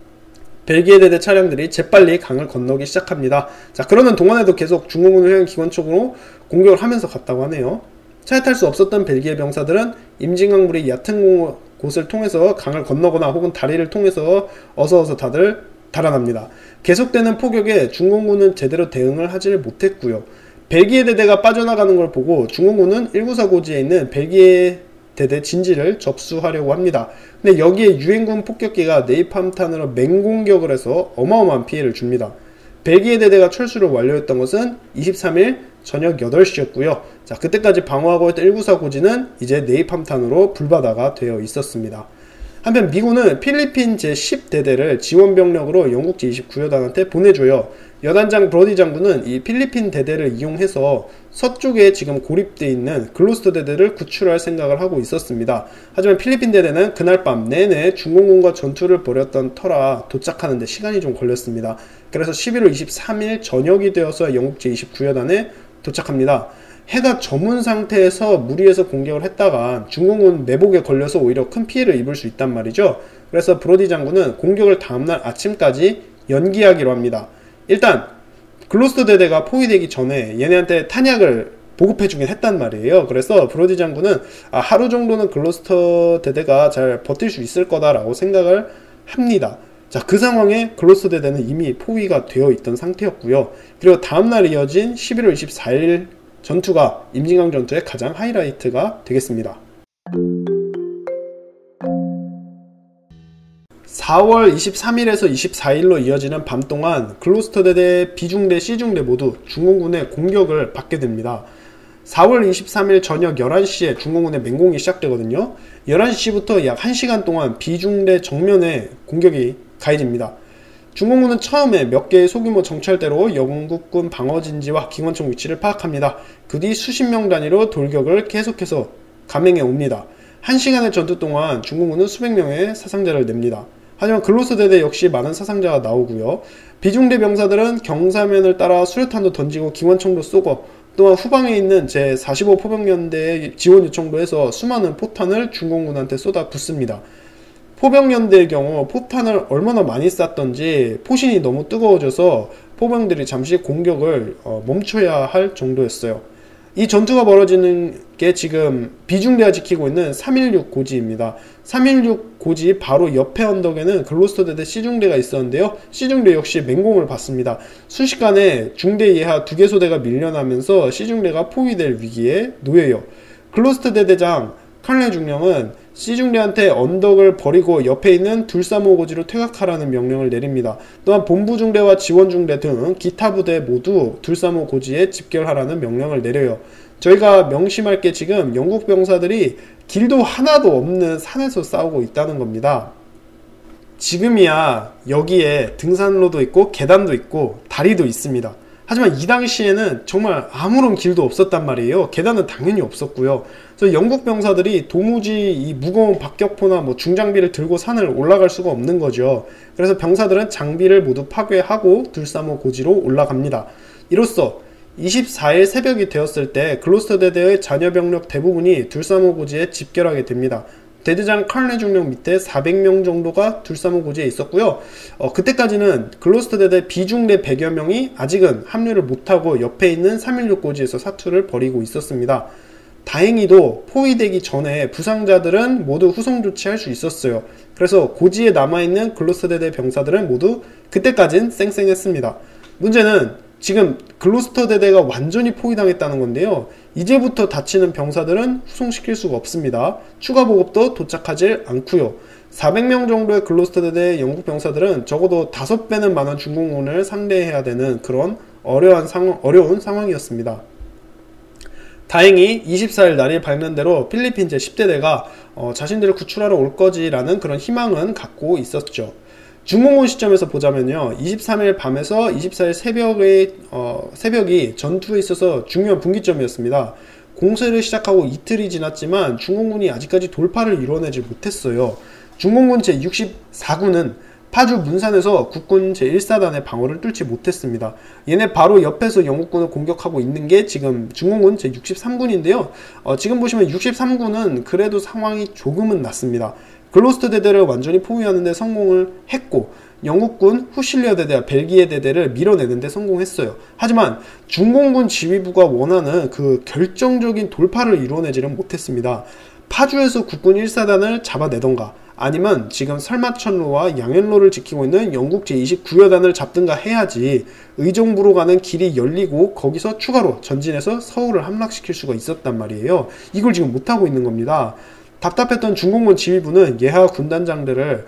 벨기에 대대 차량들이 재빨리 강을 건너기 시작합니다. 자, 그러는 동안에도 계속 중공군을 향한 기관총으로 공격을 하면서 갔다고 하네요. 차에 탈 수 없었던 벨기에 병사들은 임진강물이 얕은 곳을 통해서 강을 건너거나 혹은 다리를 통해서 어서 다들 달아납니다. 계속되는 포격에 중공군은 제대로 대응을 하지를 못했고요. 벨기에 대대가 빠져나가는 걸 보고 중공군은 194 고지에 있는 벨기에 대대 진지를 접수하려고 합니다. 근데 여기에 유엔군 폭격기가 네이팜탄으로 맹공격을 해서 어마어마한 피해를 줍니다. 벨기에 대대가 철수를 완료했던 것은 23일 저녁 8시였고요. 자, 그때까지 방어하고 있던 194 고지는 이제 네이팜탄으로 불바다가 되어 있었습니다. 한편 미군은 필리핀 제10대대를 지원병력으로 영국 제29여단한테 보내줘요. 여단장 브로디 장군은 이 필리핀 대대를 이용해서 서쪽에 지금 고립되어 있는 글로스터 대대를 구출할 생각을 하고 있었습니다. 하지만 필리핀 대대는 그날 밤 내내 중공군과 전투를 벌였던 터라 도착하는데 시간이 좀 걸렸습니다. 그래서 11월 23일 저녁이 되어서 영국 제29여단에 도착합니다. 해가 저문 상태에서 무리해서 공격을 했다가 중공군 매복에 걸려서 오히려 큰 피해를 입을 수 있단 말이죠. 그래서 브로디 장군은 공격을 다음날 아침까지 연기하기로 합니다. 일단 글로스터 대대가 포위되기 전에 얘네한테 탄약을 보급해주긴 했단 말이에요. 그래서 브로디 장군은 하루 정도는 글로스터 대대가 잘 버틸 수 있을 거다라고 생각을 합니다. 자, 그 상황에 글로스터 대대는 이미 포위가 되어 있던 상태였고요. 그리고 다음날 이어진 11월 24일 전투가 임진강 전투의 가장 하이라이트가 되겠습니다. 4월 23일에서 24일로 이어지는 밤 동안 글로스터 대대, B중대, C중대 모두 중공군의 공격을 받게 됩니다. 4월 23일 저녁 11시에 중공군의 맹공이 시작되거든요. 11시부터 약 1시간 동안 B중대 정면에 공격이 가해집니다. 중공군은 처음에 몇 개의 소규모 정찰대로 영국군 방어진지와 기관총 위치를 파악합니다. 그 뒤 수십 명 단위로 돌격을 계속해서 감행해 옵니다. 1시간의 전투 동안 중공군은 수백 명의 사상자를 냅니다. 하지만 글로스터 대대 역시 많은 사상자가 나오고요. 비중대 병사들은 경사면을 따라 수류탄도 던지고 기관총도 쏘고 또한 후방에 있는 제45 포병연대의 지원 요청도 해서 수많은 포탄을 중공군한테 쏟아 붓습니다. 포병연대의 경우 포탄을 얼마나 많이 쐈던지 포신이 너무 뜨거워져서 포병들이 잠시 공격을 멈춰야 할 정도였어요. 이 전투가 벌어지는 게 지금 B중대가 지키고 있는 316 고지입니다. 316 고지 바로 옆에 언덕에는 글로스터 대대 C중대가 있었는데요. C중대 역시 맹공을 받습니다. 순식간에 중대 예하 2개 소대가 밀려나면서 C중대가 포위될 위기에 놓여요. 글로스터 대대장 칼레 중령은 C중대한테 언덕을 버리고 옆에 있는 235 고지로 퇴각하라는 명령을 내립니다. 또한 본부중대와 지원중대 등 기타 부대 모두 235 고지에 집결하라는 명령을 내려요. 저희가 명심할 게 지금 영국 병사들이 길도 하나도 없는 산에서 싸우고 있다는 겁니다. 지금이야 여기에 등산로도 있고 계단도 있고 다리도 있습니다. 하지만 이 당시에는 정말 아무런 길도 없었단 말이에요. 계단은 당연히 없었고요. 그래서 영국 병사들이 도무지 이 무거운 박격포나 중장비를 들고 산을 올라갈 수가 없는 거죠. 그래서 병사들은 장비를 모두 파괴하고 235 고지로 올라갑니다. 이로써 24일 새벽이 되었을 때 글로스터 대대의 잔여 병력 대부분이 235 고지에 집결하게 됩니다. 대대장 칼레 중령 밑에 400명 정도가 235 고지에 있었고요. 그때까지는 글로스터 대대 B중대 100여 명이 아직은 합류를 못하고 옆에 있는 316 고지에서 사투를 벌이고 있었습니다. 다행히도 포위되기 전에 부상자들은 모두 후송 조치할 수 있었어요. 그래서 고지에 남아있는 글로스터 대대 병사들은 모두 그때까진 쌩쌩했습니다. 문제는 지금 글로스터 대대가 완전히 포위당했다는 건데요. 이제부터 다치는 병사들은 후송시킬 수가 없습니다. 추가 보급도 도착하지 않고요. 400명 정도의 글로스터 대대 영국 병사들은 적어도 5배는 많은 중공군을 상대해야 되는 그런 어려운 상황이었습니다. 다행히 24일 날이 밝는 대로 필리핀 제10대대가 자신들을 구출하러 올 거지라는 그런 희망은 갖고 있었죠. 중공군 시점에서 보자면요, 23일 밤에서 24일 새벽이 전투에 있어서 중요한 분기점이었습니다. 공세를 시작하고 이틀이 지났지만 중공군이 아직까지 돌파를 이뤄내지 못했어요. 중공군 제64군은 파주 문산에서 국군 제1사단의 방어를 뚫지 못했습니다. 얘네 바로 옆에서 영국군을 공격하고 있는 게 지금 중공군 제63군인데요. 지금 보시면 63군은 그래도 상황이 조금은 낫습니다. 글로스터 대대를 완전히 포위하는 데 성공을 했고, 영국군 후실리아 대대와 벨기에 대대를 밀어내는 데 성공했어요. 하지만 중공군 지휘부가 원하는 그 결정적인 돌파를 이뤄내지는 못했습니다. 파주에서 국군 1사단을 잡아내던가, 아니면 지금 설마천로와 양현로를 지키고 있는 영국 제29여단을 잡든가 해야지 의정부로 가는 길이 열리고 거기서 추가로 전진해서 서울을 함락시킬 수가 있었단 말이에요. 이걸 지금 못하고 있는 겁니다. 답답했던 중공군 지휘부는 예하 군단장들을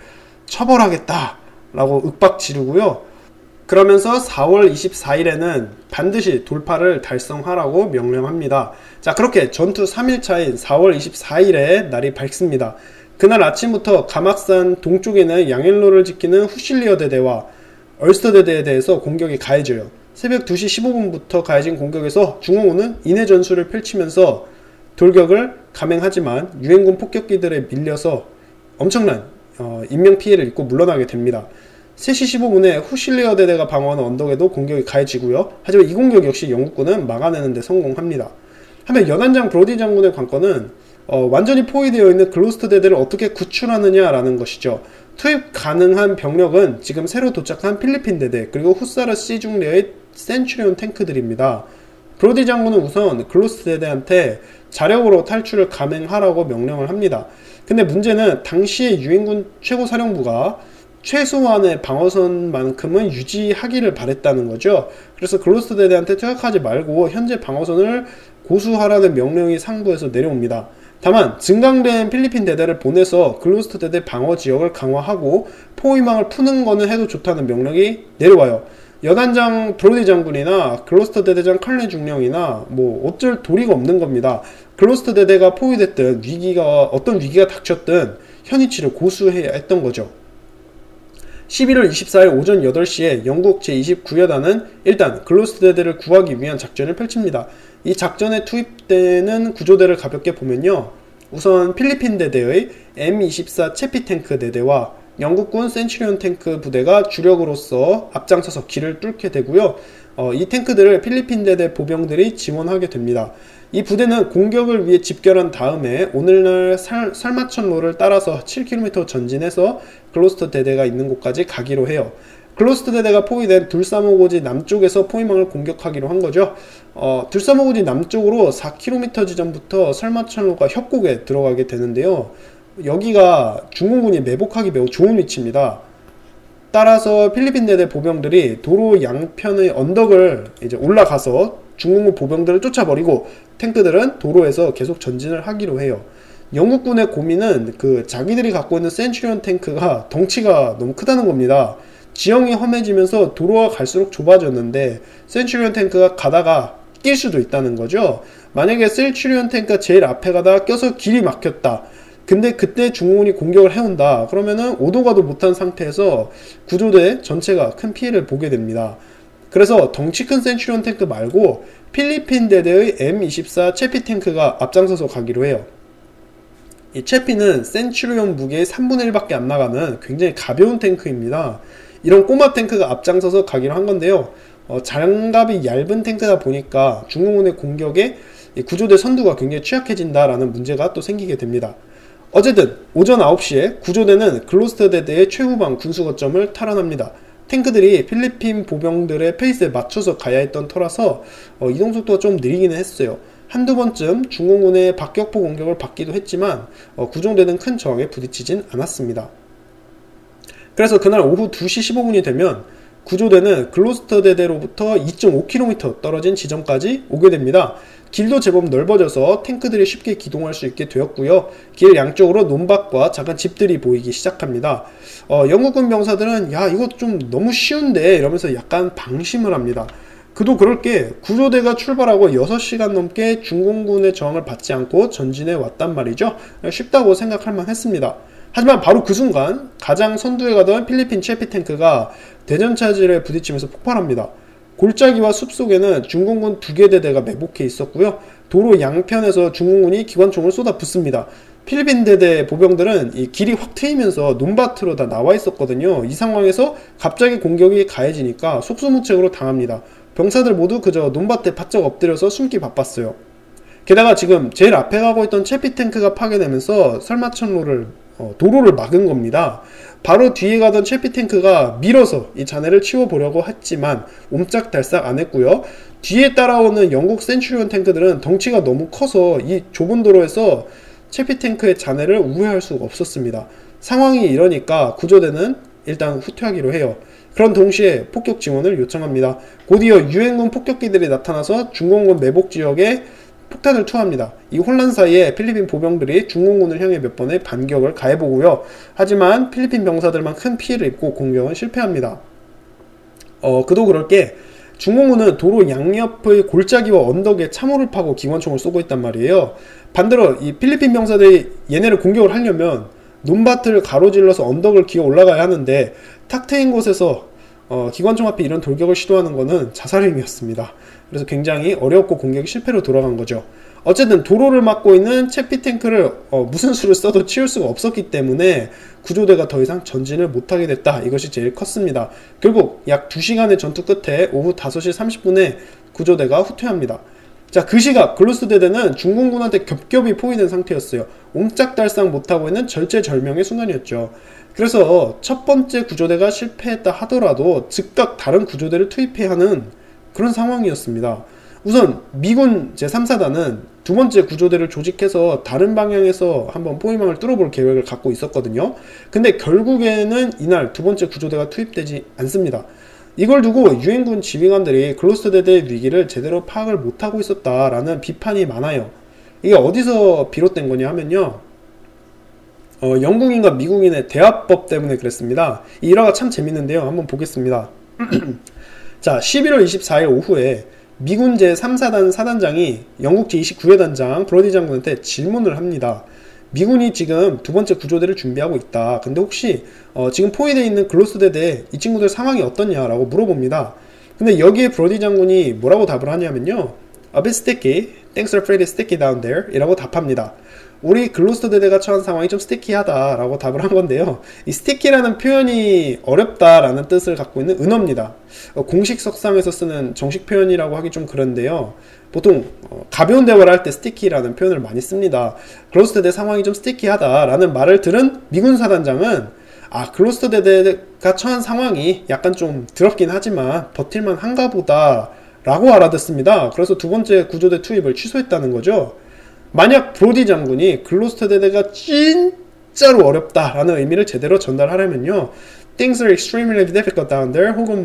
처벌하겠다 라고 윽박 지르고요. 그러면서 4월 24일에는 반드시 돌파를 달성하라고 명령합니다. 자, 그렇게 전투 3일차인 4월 24일에 날이 밝습니다. 그날 아침부터 가막산 동쪽에 있는 양일로를 지키는 후실리어 대대와 얼스터 대대에 대해서 공격이 가해져요. 새벽 2시 15분부터 가해진 공격에서 중공군은 인해 전술을 펼치면서 돌격을 감행하지만 유엔군 폭격기들에 밀려서 엄청난 인명피해를 입고 물러나게 됩니다. 3시 15분에 후실리어 대대가 방어하는 언덕에도 공격이 가해지고요. 하지만 이 공격 역시 영국군은 막아내는 데 성공합니다. 한편 연안장 브로디 장군의 관건은 완전히 포위되어 있는 글로스터 대대를 어떻게 구출하느냐라는 것이죠. 투입 가능한 병력은 지금 새로 도착한 필리핀 대대, 그리고 후사르 C 중대의 센츄리온 탱크들입니다. 브로디 장군은 우선 글로스터 대대한테 자력으로 탈출을 감행하라고 명령을 합니다. 근데 문제는 당시의 유엔군 최고사령부가 최소한의 방어선만큼은 유지하기를 바랬다는 거죠. 그래서 글로스터 대대한테 퇴각하지 말고 현재 방어선을 고수하라는 명령이 상부에서 내려옵니다. 다만 증강된 필리핀 대대를 보내서 글로스터 대대 방어 지역을 강화하고 포위망을 푸는 거는 해도 좋다는 명령이 내려와요. 여단장 브로디 장군이나 글로스터 대대장 칼레 중령이나 뭐 어쩔 도리가 없는 겁니다. 글로스터 대대가 포위됐든 어떤 위기가 닥쳤든 현위치를 고수해야 했던 거죠. 11월 24일 오전 8시에 영국 제29여단은 일단 글로스터 대대를 구하기 위한 작전을 펼칩니다. 이 작전에 투입되는 구조대를 가볍게 보면요, 우선 필리핀 대대의 M24 체피 탱크 대대와 영국군 센츄리온 탱크 부대가 주력으로서 앞장서서 길을 뚫게 되고요. 이 탱크들을 필리핀 대대 보병들이 지원하게 됩니다. 이 부대는 공격을 위해 집결한 다음에 오늘날 설마천로를 따라서 7km 전진해서 글로스터 대대가 있는 곳까지 가기로 해요. 글로스터 대대가 포위된 둘사모고지 남쪽에서 포위망을 공격하기로 한 거죠. 둘사모고지 남쪽으로 4km 지점부터 설마천로가 협곡에 들어가게 되는데요. 여기가 중공군이 매복하기 매우 좋은 위치입니다. 따라서 필리핀 대대 보병들이 도로 양편의 언덕을 이제 올라가서 중공군 보병들을 쫓아버리고 탱크들은 도로에서 계속 전진을 하기로 해요. 영국군의 고민은 자기들이 갖고 있는 센츄리온 탱크가 덩치가 너무 크다는 겁니다. 지형이 험해지면서 도로가 갈수록 좁아졌는데 센츄리온 탱크가 가다가 낄 수도 있다는 거죠. 만약에 센츄리온 탱크가 제일 앞에 가다가 껴서 길이 막혔다. 근데 그때 중공군이 공격을 해온다. 그러면은 오도 가도 못한 상태에서 구조대 전체가 큰 피해를 보게 됩니다. 그래서 덩치 큰 센츄리온 탱크 말고 필리핀 대대의 M24 체피 탱크가 앞장서서 가기로 해요. 이 체피는 센츄리온 무게의 3분의 1밖에 안 나가는 굉장히 가벼운 탱크입니다. 이런 꼬마 탱크가 앞장서서 가기로 한 건데요. 장갑이 얇은 탱크다 보니까 중공군의 공격에 구조대 선두가 굉장히 취약해진다라는 문제가 또 생기게 됩니다. 어쨌든 오전 9시에 구조대는 글로스터 대대의 최후방 군수거점을 탈환합니다. 탱크들이 필리핀 보병들의 페이스에 맞춰서 가야 했던 터라서 이동속도가 좀 느리기는 했어요. 한두 번쯤 중공군의 박격포 공격을 받기도 했지만 구조대는 큰 저항에 부딪히진 않았습니다. 그래서 그날 오후 2시 15분이 되면 구조대는 글로스터 대대로부터 2.5km 떨어진 지점까지 오게 됩니다. 길도 제법 넓어져서 탱크들이 쉽게 기동할 수 있게 되었고요. 길 양쪽으로 논밭과 작은 집들이 보이기 시작합니다. 영국군 병사들은 야 이거 좀 너무 쉬운데 이러면서 약간 방심을 합니다. 그도 그럴 게 구조대가 출발하고 6시간 넘게 중공군의 저항을 받지 않고 전진해 왔단 말이죠. 쉽다고 생각할 만 했습니다. 하지만 바로 그 순간 가장 선두에 가던 필리핀 채피탱크가 대전차질에 부딪히면서 폭발합니다. 골짜기와 숲속에는 중공군 2개 대대가 매복해 있었고요. 도로 양편에서 중공군이 기관총을 쏟아붓습니다. 필리핀 대대 보병들은 이 길이 확 트이면서 논밭으로 다 나와 있었거든요. 이 상황에서 갑자기 공격이 가해지니까 속수무책으로 당합니다. 병사들 모두 그저 논밭에 바짝 엎드려서 숨기 바빴어요. 게다가 지금 제일 앞에 가고 있던 채피탱크가 파괴되면서 설마천로를 도로를 막은 겁니다. 바로 뒤에 가던 채피탱크가 밀어서 이 잔해를 치워보려고 했지만 옴짝달싹 안 했고요. 뒤에 따라오는 영국 센츄리온 탱크들은 덩치가 너무 커서 이 좁은 도로에서 채피탱크의 잔해를 우회할 수가 없었습니다. 상황이 이러니까 구조대는 일단 후퇴하기로 해요. 그런 동시에 폭격 지원을 요청합니다. 곧이어 유엔군 폭격기들이 나타나서 중공군 매복 지역에 폭탄을 투하합니다. 이 혼란 사이에 필리핀 보병들이 중공군을 향해 몇 번의 반격을 가해보고요. 하지만 필리핀 병사들만 큰 피해를 입고 공격은 실패합니다. 그도 그럴 게 중공군은 도로 양옆의 골짜기와 언덕에 참호를 파고 기관총을 쏘고 있단 말이에요. 반대로 이 필리핀 병사들이 얘네를 공격을 하려면 논밭을 가로질러서 언덕을 기어 올라가야 하는데 탁 트인 곳에서 기관총 앞에 이런 돌격을 시도하는 것은 자살행위였습니다. 그래서 굉장히 어렵고 공격이 실패로 돌아간 거죠. 어쨌든 도로를 막고 있는 채피탱크를 무슨 수를 써도 치울 수가 없었기 때문에 구조대가 더 이상 전진을 못하게 됐다. 이것이 제일 컸습니다. 결국 약 2시간의 전투 끝에 오후 5시 30분에 구조대가 후퇴합니다. 자, 그 시각 글로스 대대는 중공군한테 겹겹이 포위된 상태였어요. 옴짝달싹 못하고 있는 절체절명의 순간이었죠. 그래서 첫 번째 구조대가 실패했다 하더라도 즉각 다른 구조대를 투입해야 하는 그런 상황이었습니다. 우선 미군 제3사단은 두 번째 구조대를 조직해서 다른 방향에서 한번 포위망을 뚫어볼 계획을 갖고 있었거든요. 근데 결국에는 이날 두 번째 구조대가 투입되지 않습니다. 이걸 두고 유엔군 지휘관들이 글로스 대대의 위기를 제대로 파악을 못하고 있었다라는 비판이 많아요. 이게 어디서 비롯된 거냐 하면요, 영국인과 미국인의 대화법 때문에 그랬습니다. 이 일화가 참 재밌는데요. 한번 보겠습니다. 자, 11월 24일 오후에 미군 제3사단 사단장이 영국 제29회단장 브로디 장군한테 질문을 합니다. 미군이 지금 두 번째 구조대를 준비하고 있다. 근데 혹시 지금 포위되어 있는 글로스 대대 이 친구들 상황이 어떻냐라고 물어봅니다. 근데 여기에 브로디 장군이 뭐라고 답을 하냐면요, A bit sticky. Things are pretty sticky down there. 이라고 답합니다. 우리 글로스 대대가 처한 상황이 좀 스티키하다 라고 답을 한 건데요. 이 스티키라는 표현이 어렵다라는 뜻을 갖고 있는 은어입니다. 공식 석상에서 쓰는 정식 표현이라고 하기 좀 그런데요. 보통 가벼운 대화를 할 때 스티키라는 표현을 많이 씁니다. 글로스 대대 상황이 좀 스티키하다라는 말을 들은 미군 사단장은 글로스 대대가 처한 상황이 약간 좀 더럽긴 하지만 버틸만 한가 보다 라고 알아듣습니다. 그래서 두 번째 구조대 투입을 취소했다는 거죠. 만약 브로디 장군이 글로스터 대대가 진짜로 어렵다라는 의미를 제대로 전달하려면요, Things are extremely difficult down there, 혹은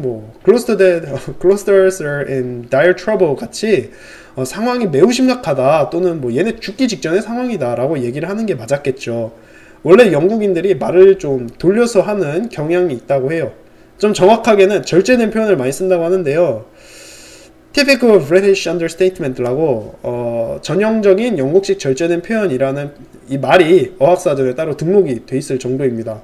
Glosters are in dire trouble 같이 상황이 매우 심각하다, 또는 얘네 죽기 직전의 상황이다 라고 얘기를 하는 게 맞았겠죠. 원래 영국인들이 말을 좀 돌려서 하는 경향이 있다고 해요. 좀 정확하게는 절제된 표현을 많이 쓴다고 하는데요, Typical British Understatement라고 전형적인 영국식 절제된 표현이라는 이 말이 어학사전에 따로 등록이 돼 있을 정도입니다.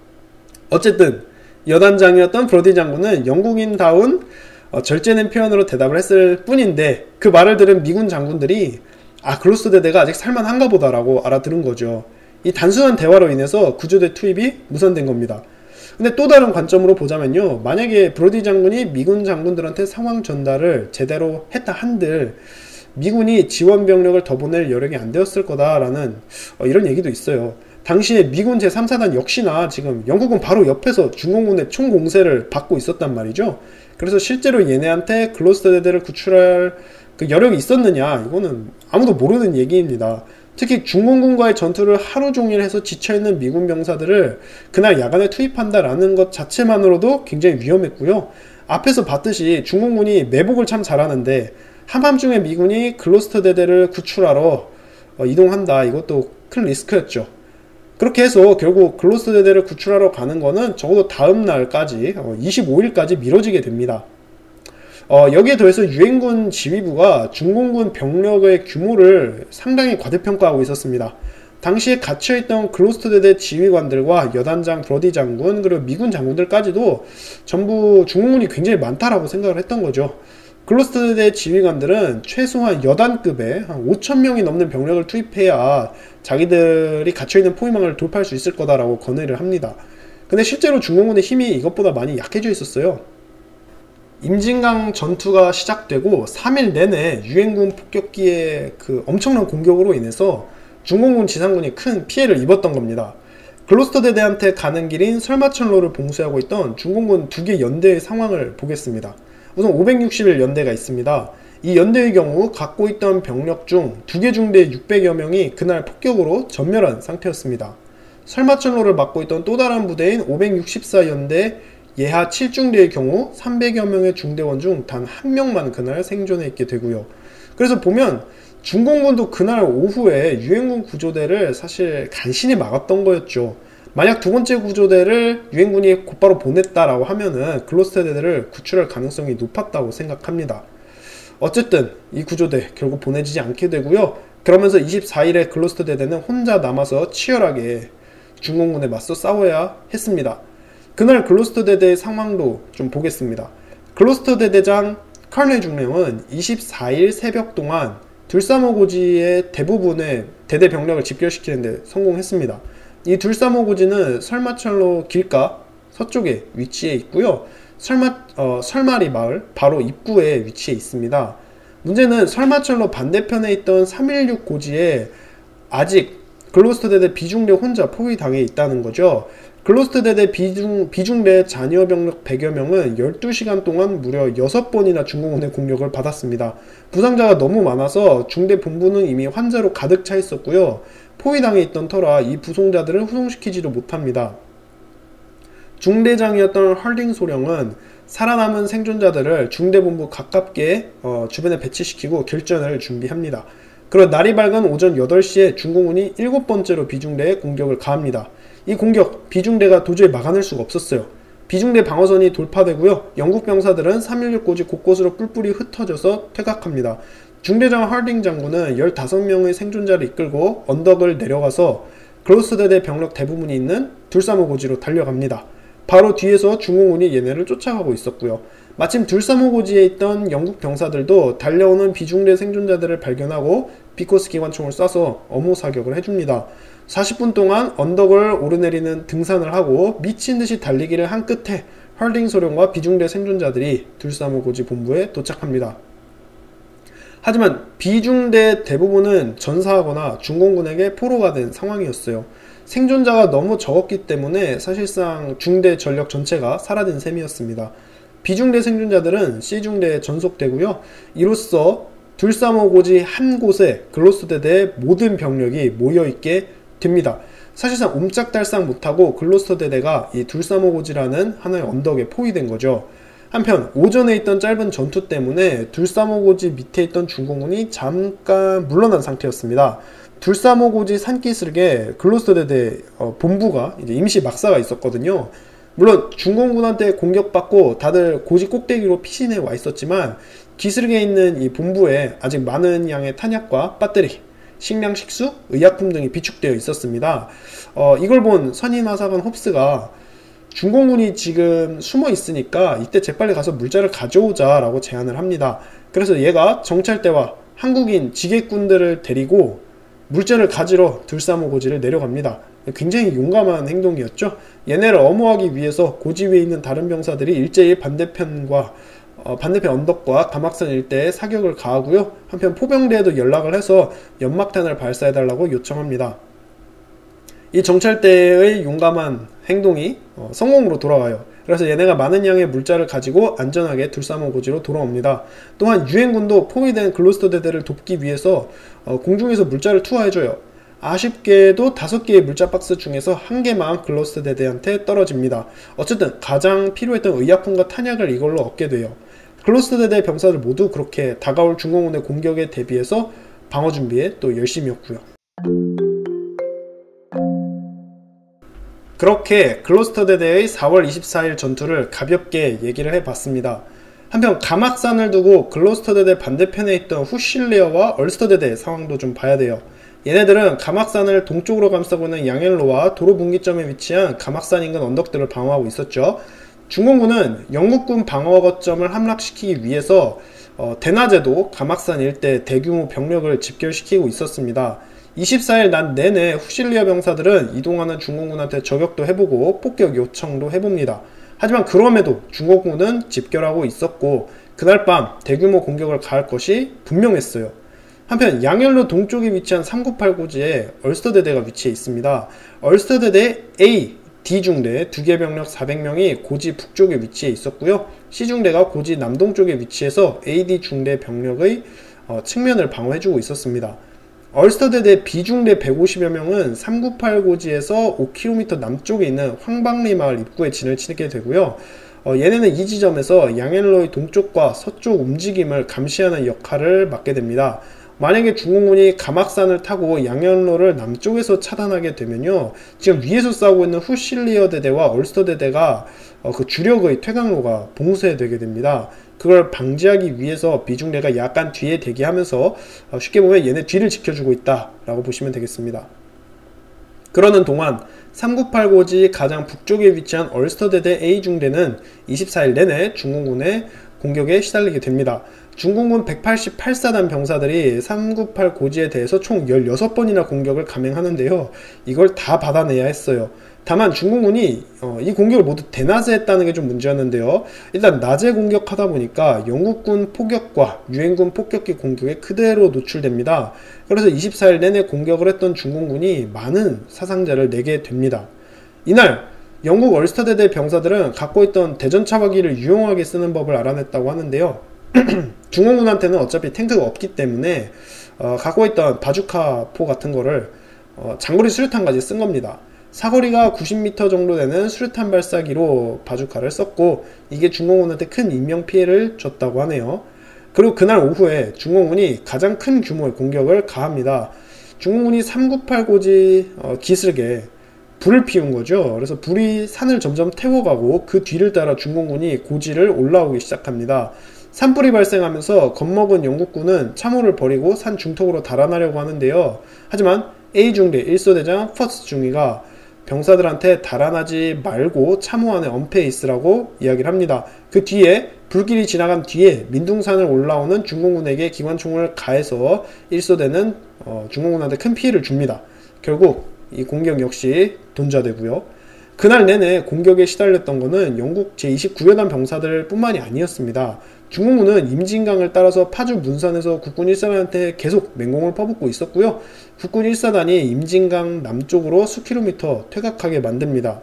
어쨌든 여단장이었던 브로디 장군은 영국인다운 절제된 표현으로 대답을 했을 뿐인데, 그 말을 들은 미군 장군들이 글로스 대대가 아직 살만한가 보다라고 알아들은 거죠. 이 단순한 대화로 인해서 구조대 투입이 무산된 겁니다. 근데 또 다른 관점으로 보자면요, 만약에 브로디 장군이 미군 장군들한테 상황 전달을 제대로 했다 한들 미군이 지원 병력을 더 보낼 여력이 안 되었을 거다라는 이런 얘기도 있어요. 당시에 미군 제3사단 역시나 지금 영국은 바로 옆에서 중공군의 총공세를 받고 있었단 말이죠. 그래서 실제로 얘네한테 글로스 대대를 구출할 그 여력이 있었느냐, 이거는 아무도 모르는 얘기입니다. 특히 중공군과의 전투를 하루 종일 해서 지쳐있는 미군 병사들을 그날 야간에 투입한다라는 것 자체만으로도 굉장히 위험했고요. 앞에서 봤듯이 중공군이 매복을 참 잘하는데 한밤중에 미군이 글로스터 대대를 구출하러 이동한다, 이것도 큰 리스크였죠. 그렇게 해서 결국 글로스터 대대를 구출하러 가는 거는 적어도 다음 날까지 25일까지 미뤄지게 됩니다. 여기에 더해서 유엔군 지휘부가 중공군 병력의 규모를 상당히 과대평가하고 있었습니다. 당시에 갇혀있던 글로스터대대 지휘관들과 여단장 브러디 장군 그리고 미군 장군들까지도 전부 중공군이 굉장히 많다라고 생각을 했던 거죠. 글로스터대대 지휘관들은 최소한 여단급의 한 5,000명이 넘는 병력을 투입해야 자기들이 갇혀있는 포위망을 돌파할 수 있을 거다라고 건의를 합니다. 근데 실제로 중공군의 힘이 이것보다 많이 약해져 있었어요. 임진강 전투가 시작되고 3일 내내 유엔군 폭격기의 그 엄청난 공격으로 인해서 중공군 지상군이 큰 피해를 입었던 겁니다. 글로스터대대한테 가는 길인 설마천로를 봉쇄하고 있던 중공군 2개 연대의 상황을 보겠습니다. 우선 561 연대가 있습니다. 이 연대의 경우 갖고 있던 병력 중 2개 중대 600여 명이 그날 폭격으로 전멸한 상태였습니다. 설마천로를 맡고 있던 또 다른 부대인 564 연대 예하 7중대의 경우 300여 명의 중대원 중 단 한 명만 그날 생존해 있게 되고요. 그래서 보면 중공군도 그날 오후에 유엔군 구조대를 사실 간신히 막았던 거였죠. 만약 두 번째 구조대를 유엔군이 곧바로 보냈다라고 하면은 글로스터대대를 구출할 가능성이 높았다고 생각합니다. 어쨌든 이 구조대 결국 보내지지 않게 되고요. 그러면서 24일에 글로스터대대는 혼자 남아서 치열하게 중공군에 맞서 싸워야 했습니다. 그날 글로스터대대의 상황도 좀 보겠습니다. 글로스터대대장 칼네 중령은 24일 새벽 동안 둘사모고지의 대부분의 대대 병력을 집결시키는 데 성공했습니다. 이 둘사모고지는 설마천로 길가 서쪽에 위치해 있고요. 설마리 마을 바로 입구에 위치해 있습니다. 문제는 설마천로 반대편에 있던 316 고지에 아직 글로스터대대 비중대 혼자 포위당해 있다는 거죠. 글로스터대대 비중대 잔여 병력 100여 명은 12시간 동안 무려 6번이나 중공군의 공격을 받았습니다. 부상자가 너무 많아서 중대 본부는 이미 환자로 가득 차 있었고요. 포위당해 있던 터라 이 부상자들을 후송시키지도 못합니다. 중대장이었던 헐딩 소령은 살아남은 생존자들을 중대본부 가깝게 주변에 배치시키고 결전을 준비합니다. 그런 날이 밝은 오전 8시에 중공군이 7번째로 비중대에 공격을 가합니다. 이 공격, 비중대가 도저히 막아낼 수가 없었어요. 비중대 방어선이 돌파되고요. 영국 병사들은 316 고지 곳곳으로 뿔뿔이 흩어져서 퇴각합니다. 중대장 헐딩 장군은 15명의 생존자를 이끌고 언덕을 내려가서 글로스터대대 병력 대부분이 있는 둘사모 고지로 달려갑니다. 바로 뒤에서 중공군이 얘네를 쫓아가고 있었고요. 마침 둘사모 고지에 있던 영국 병사들도 달려오는 비중대 생존자들을 발견하고 비코스 기관총을 쏴서 엄호 사격을 해줍니다. 40분 동안 언덕을 오르내리는 등산을 하고 미친듯이 달리기를 한 끝에 헐딩 소령과 비중대 생존자들이 둘사모 고지 본부에 도착합니다. 하지만 비중대 대부분은 전사하거나 중공군에게 포로가 된 상황이었어요. 생존자가 너무 적었기 때문에 사실상 중대 전력 전체가 사라진 셈이었습니다. 비중대 생존자들은 C중대에 전속되고요. 이로써 둘사모 고지 한 곳에 글로스터대대의 모든 병력이 모여있게 됩니다. 사실상 옴짝달싹 못하고 글로스터대대가 이 둘사모 고지라는 하나의 언덕에 포위된 거죠. 한편 오전에 있던 짧은 전투 때문에 둘사모 고지 밑에 있던 중공군이 잠깐 물러난 상태였습니다. 둘사모 고지 산기슭에 글로스터대대 본부가 이제 임시 막사가 있었거든요. 물론 중공군한테 공격받고 다들 고지 꼭대기로 피신해 와 있었지만 기슭에 있는 이 본부에 아직 많은 양의 탄약과 배터리, 식량, 식수, 의약품 등이 비축되어 있었습니다. 이걸 본 선임하사관 홉스가 중공군이 지금 숨어 있으니까 이때 재빨리 가서 물자를 가져오자 라고 제안을 합니다. 그래서 얘가 정찰대와 한국인 지객군들을 데리고 물자를 가지러 둘사모 고지를 내려갑니다. 굉장히 용감한 행동이었죠. 얘네를 엄호하기 위해서 고지 위에 있는 다른 병사들이 일제히 반대편 언덕과 가막산 일대에 사격을 가하고요. 한편 포병대에도 연락을 해서 연막탄을 발사해달라고 요청합니다. 이 정찰대의 용감한 행동이 성공으로 돌아와요. 그래서 얘네가 많은 양의 물자를 가지고 안전하게 둘사모 고지로 돌아옵니다. 또한 유엔군도 포위된 글로스터대대를 돕기 위해서 공중에서 물자를 투하해줘요. 아쉽게도 5개의 물자 박스 중에서 1개만 글로스터대대한테 떨어집니다. 어쨌든 가장 필요했던 의약품과 탄약을 이걸로 얻게 돼요. 글로스터대대 병사들 모두 그렇게 다가올 중공군의 공격에 대비해서 방어 준비에 또 열심히 했고요. 그렇게 글로스터대대의 4월 24일 전투를 가볍게 얘기를 해봤습니다. 한편 가막산을 두고 글로스터대대 반대편에 있던 후실레어와 얼스터대대 상황도 좀 봐야 돼요. 얘네들은 감악산을 동쪽으로 감싸고 있는 양헬로와 도로 분기점에 위치한 감악산 인근 언덕들을 방어하고 있었죠. 중공군은 영국군 방어 거점을 함락시키기 위해서 대낮에도 감악산 일대 대규모 병력을 집결시키고 있었습니다. 24일 낮 내내 후실리아 병사들은 이동하는 중공군한테 저격도 해보고 폭격 요청도 해봅니다. 하지만 그럼에도 중공군은 집결하고 있었고 그날 밤 대규모 공격을 가할 것이 분명했어요. 한편 양헬로 동쪽에 위치한 398 고지에 얼스터대대가 위치해 있습니다. 얼스터대대 A, D중대 2개 병력 400명이 고지 북쪽에 위치해 있었고요. C중대가 고지 남동쪽에 위치해서 AD 중대 병력의 측면을 방어해주고 있었습니다. 얼스터대대 B중대 150여 명은 398 고지에서 5km 남쪽에 있는 황방리 마을 입구에 진을 치게 되고요. 얘네는 이 지점에서 양헬로의 동쪽과 서쪽 움직임을 감시하는 역할을 맡게 됩니다. 만약에 중공군이 감악산을 타고 양헬로를 남쪽에서 차단하게 되면요, 지금 위에서 싸우고 있는 후실리어 대대와 얼스터 대대가 그 주력의 퇴강로가 봉쇄되게 됩니다. 그걸 방지하기 위해서 B중대가 약간 뒤에 대기하면서 쉽게 보면 얘네 뒤를 지켜주고 있다 라고 보시면 되겠습니다. 그러는 동안 398 고지 가장 북쪽에 위치한 얼스터대대 A중대는 24일 내내 중공군의 공격에 시달리게 됩니다. 중공군 188사단 병사들이 398 고지에 대해서 총 16번이나 공격을 감행하는데요. 이걸 다 받아내야 했어요. 다만 중공군이 이 공격을 모두 대낮에 했다는 게 좀 문제였는데요. 일단 낮에 공격하다 보니까 영국군 포격과 유엔군 폭격기 공격에 그대로 노출됩니다. 그래서 24일 내내 공격을 했던 중공군이 많은 사상자를 내게 됩니다. 이날 영국 얼스터대대 병사들은 갖고 있던 대전차박기를 유용하게 쓰는 법을 알아냈다고 하는데요. 중공군한테는 어차피 탱크가 없기 때문에 갖고 있던 바주카포 같은 거를 장거리 수류탄까지 쓴 겁니다. 사거리가 90m 정도 되는 수류탄 발사기로 바주카를 썼고 이게 중공군한테 큰 인명피해를 줬다고 하네요. 그리고 그날 오후에 중공군이 가장 큰 규모의 공격을 가합니다. 중공군이 398 고지 기슭에 불을 피운 거죠. 그래서 불이 산을 점점 태워가고 그 뒤를 따라 중공군이 고지를 올라오기 시작합니다. 산불이 발생하면서 겁먹은 영국군은 참호를 버리고 산 중턱으로 달아나려고 하는데요. 하지만 A중대 1소대장 퍼스트 중위가 병사들한테 달아나지 말고 참호 안에 엄폐해 있으라고 이야기를 합니다. 그 뒤에 불길이 지나간 뒤에 민둥산을 올라오는 중공군에게 기관총을 가해서 1소대는 중공군한테 큰 피해를 줍니다. 결국 이 공격 역시 돈자되고요. 그날 내내 공격에 시달렸던 것은 영국 제29여단 병사들 뿐만이 아니었습니다. 중공군은 임진강을 따라서 파주 문산에서 국군 1사단한테 계속 맹공을 퍼붓고 있었고요. 국군 1사단이 임진강 남쪽으로 수킬로미터 퇴각하게 만듭니다.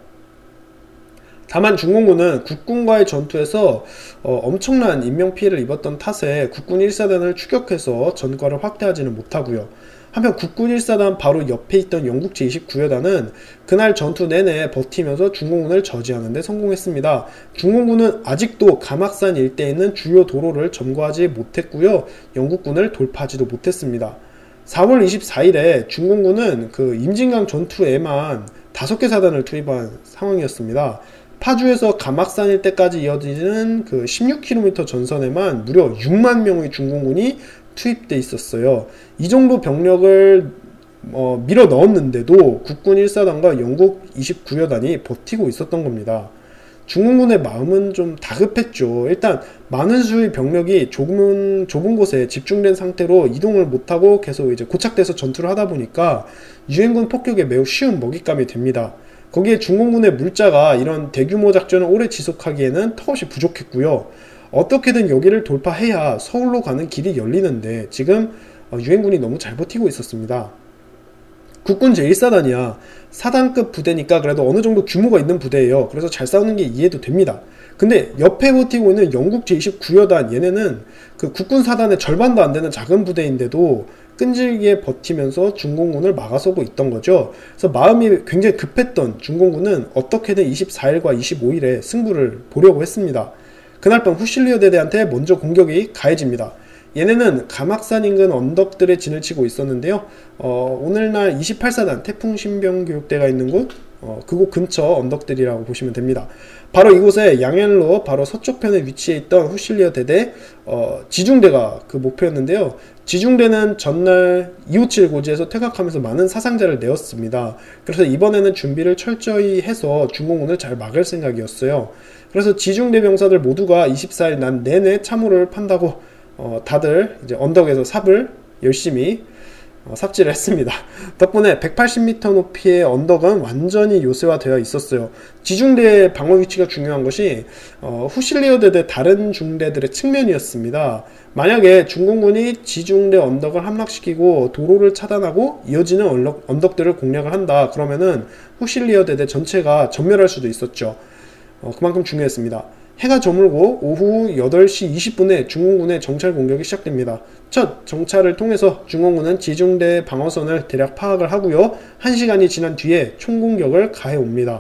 다만 중공군은 국군과의 전투에서 엄청난 인명피해를 입었던 탓에 국군 1사단을 추격해서 전과를 확대하지는 못하고요. 한편 국군 1사단 바로 옆에 있던 영국 제29여단은 그날 전투 내내 버티면서 중공군을 저지하는 데 성공했습니다. 중공군은 아직도 감악산 일대에 있는 주요 도로를 점거하지 못했고요. 영국군을 돌파하지도 못했습니다. 4월 24일에 중공군은 그 임진강 전투에만 5개 사단을 투입한 상황이었습니다. 파주에서 감악산 일대까지 이어지는 그 16km 전선에만 무려 6만 명의 중공군이 투입돼 있었어요. 이 정도 병력을 밀어 넣었는데도 국군 1사단과 영국 29여단이 버티고 있었던 겁니다. 중공군의 마음은 좀 다급했죠. 일단 많은 수의 병력이 좁은 곳에 집중된 상태로 이동을 못하고 계속 이제 고착돼서 전투를 하다 보니까 유엔군 폭격에 매우 쉬운 먹잇감이 됩니다. 거기에 중공군의 물자가 이런 대규모 작전을 오래 지속하기에는 턱없이 부족했고요. 어떻게든 여기를 돌파해야 서울로 가는 길이 열리는데 지금 유엔군이 너무 잘 버티고 있었습니다. 국군 제1사단이야 사단급 부대니까 그래도 어느 정도 규모가 있는 부대예요. 그래서 잘 싸우는 게 이해도 됩니다. 근데 옆에 버티고 있는 영국 제29여단 얘네는 그 국군 사단의 절반도 안 되는 작은 부대인데도 끈질기게 버티면서 중공군을 막아서고 있던 거죠. 그래서 마음이 굉장히 급했던 중공군은 어떻게든 24일과 25일에 승부를 보려고 했습니다. 그날 밤 후실리어 대대한테 먼저 공격이 가해집니다. 얘네는 감악산 인근 언덕들에 진을 치고 있었는데요. 오늘날 28사단 태풍신병교육대가 있는 곳 그곳 근처 언덕들이라고 보시면 됩니다. 바로 이곳에 양헬로 바로 서쪽편에 위치해 있던 후실리어 대대 지중대가 그 목표였는데요. 지중대는 전날 257 고지에서 퇴각하면서 많은 사상자를 내었습니다. 그래서 이번에는 준비를 철저히 해서 중공군을 잘 막을 생각이었어요. 그래서 지중대 병사들 모두가 24일 난 내내 참호를 판다고 다들 이제 언덕에서 삽을 열심히 삽질을 했습니다. 덕분에 180m 높이의 언덕은 완전히 요새화되어 있었어요. 지중대의 방어 위치가 중요한 것이 후실리어 대대 다른 중대들의 측면이었습니다. 만약에 중공군이 지중대 언덕을 함락시키고 도로를 차단하고 이어지는 언덕들을 공략을 한다. 그러면은 후실리어 대대 전체가 전멸할 수도 있었죠. 그만큼 중요했습니다. 해가 저물고 오후 8시 20분에 중공군의 정찰 공격이 시작됩니다. 첫 정찰을 통해서 중공군은 지중대 방어선을 대략 파악을 하고요. 1시간이 지난 뒤에 총공격을 가해옵니다.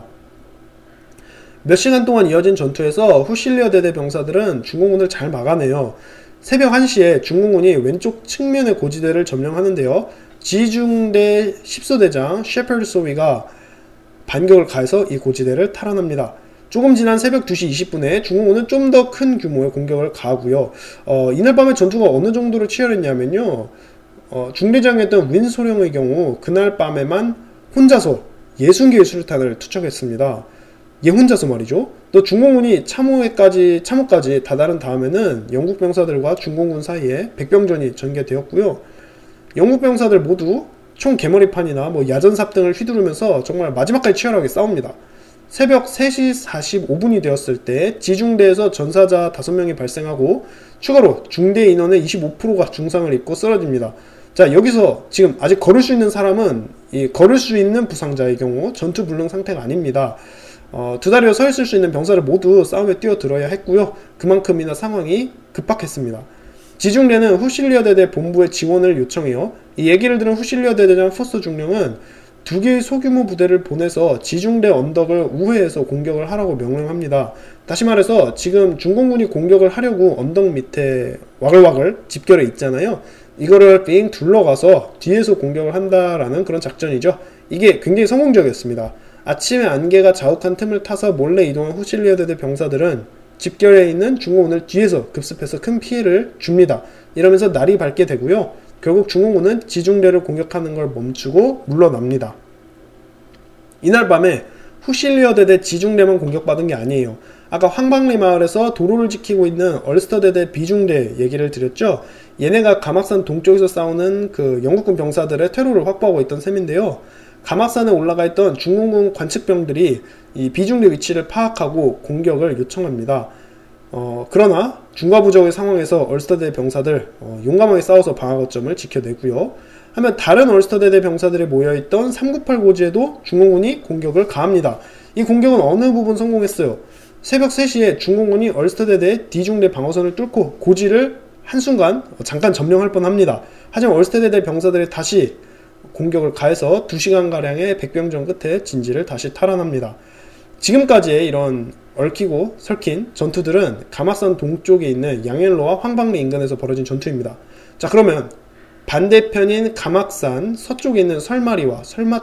몇 시간 동안 이어진 전투에서 후실리어 대대 병사들은 중공군을 잘 막아내요. 새벽 1시에 중공군이 왼쪽 측면의 고지대를 점령하는데요. 지중대 10소대장 셰퍼드 소위가 반격을 가해서 이 고지대를 탈환합니다. 조금 지난 새벽 2시 20분에 중공군은 좀 더 큰 규모의 공격을 가하고요. 이날 밤에 전투가 어느 정도로 치열했냐면요. 중대장이었던 윈소령의 경우 그날 밤에만 혼자서 60개의 수류탄을 투척했습니다. 얘 혼자서 말이죠. 또 중공군이 참호까지 다다른 다음에는 영국 병사들과 중공군 사이에 백병전이 전개되었고요. 영국 병사들 모두 총 개머리판이나 야전삽 등을 휘두르면서 정말 마지막까지 치열하게 싸웁니다. 새벽 3시 45분이 되었을 때 지중대에서 전사자 5명이 발생하고 추가로 중대 인원의 25%가 중상을 입고 쓰러집니다. 자, 여기서 지금 아직 걸을 수 있는 사람은 걸을 수 있는 부상자의 경우 전투 불능 상태가 아닙니다. 두 다리로 서 있을 수 있는 병사를 모두 싸움에 뛰어들어야 했고요. 그만큼이나 상황이 급박했습니다. 지중대는 후실리어 대대 본부의 지원을 요청해요. 이 얘기를 들은 후실리어 대대장 포스터 중령은 2개의 소규모 부대를 보내서 지중대 언덕을 우회해서 공격을 하라고 명령합니다. 다시 말해서 지금 중공군이 공격을 하려고 언덕 밑에 와글와글 집결해 있잖아요. 이거를 삥 둘러가서 뒤에서 공격을 한다라는 그런 작전이죠. 이게 굉장히 성공적이었습니다. 아침에 안개가 자욱한 틈을 타서 몰래 이동한 후실리어 대대 병사들은 집결해 있는 중공군을 뒤에서 급습해서 큰 피해를 줍니다. 이러면서 날이 밝게 되고요. 결국 중공군은 지중대를 공격하는 걸 멈추고 물러납니다. 이날 밤에 후실리어 대대 지중대만 공격받은 게 아니에요. 아까 황방리 마을에서 도로를 지키고 있는 얼스터 대대 비중대 얘기를 드렸죠. 얘네가 가막산 동쪽에서 싸우는 그 영국군 병사들의 퇴로를 확보하고 있던 셈인데요. 가막산에 올라가 있던 중공군 관측병들이 이 비중대 위치를 파악하고 공격을 요청합니다. 그러나 중과부적의 상황에서 얼스터대 병사들 용감하게 싸워서 방어 거점을 지켜내고요. 하면 다른 얼스터대 병사들이 모여있던 398 고지에도 중공군이 공격을 가합니다. 이 공격은 어느 부분 성공했어요. 새벽 3시에 중공군이 얼스터대대 D중대 방어선을 뚫고 고지를 한순간 잠깐 점령할 뻔합니다. 하지만 얼스터대 병사들이 다시 공격을 가해서 2시간가량의 백병전 끝에 진지를 다시 탈환합니다. 지금까지의 이런 얽히고 설킨 전투들은 가막산 동쪽에 있는 양헬로와 황방리 인근에서 벌어진 전투입니다. 자, 그러면 반대편인 가막산 서쪽에 있는 설마리와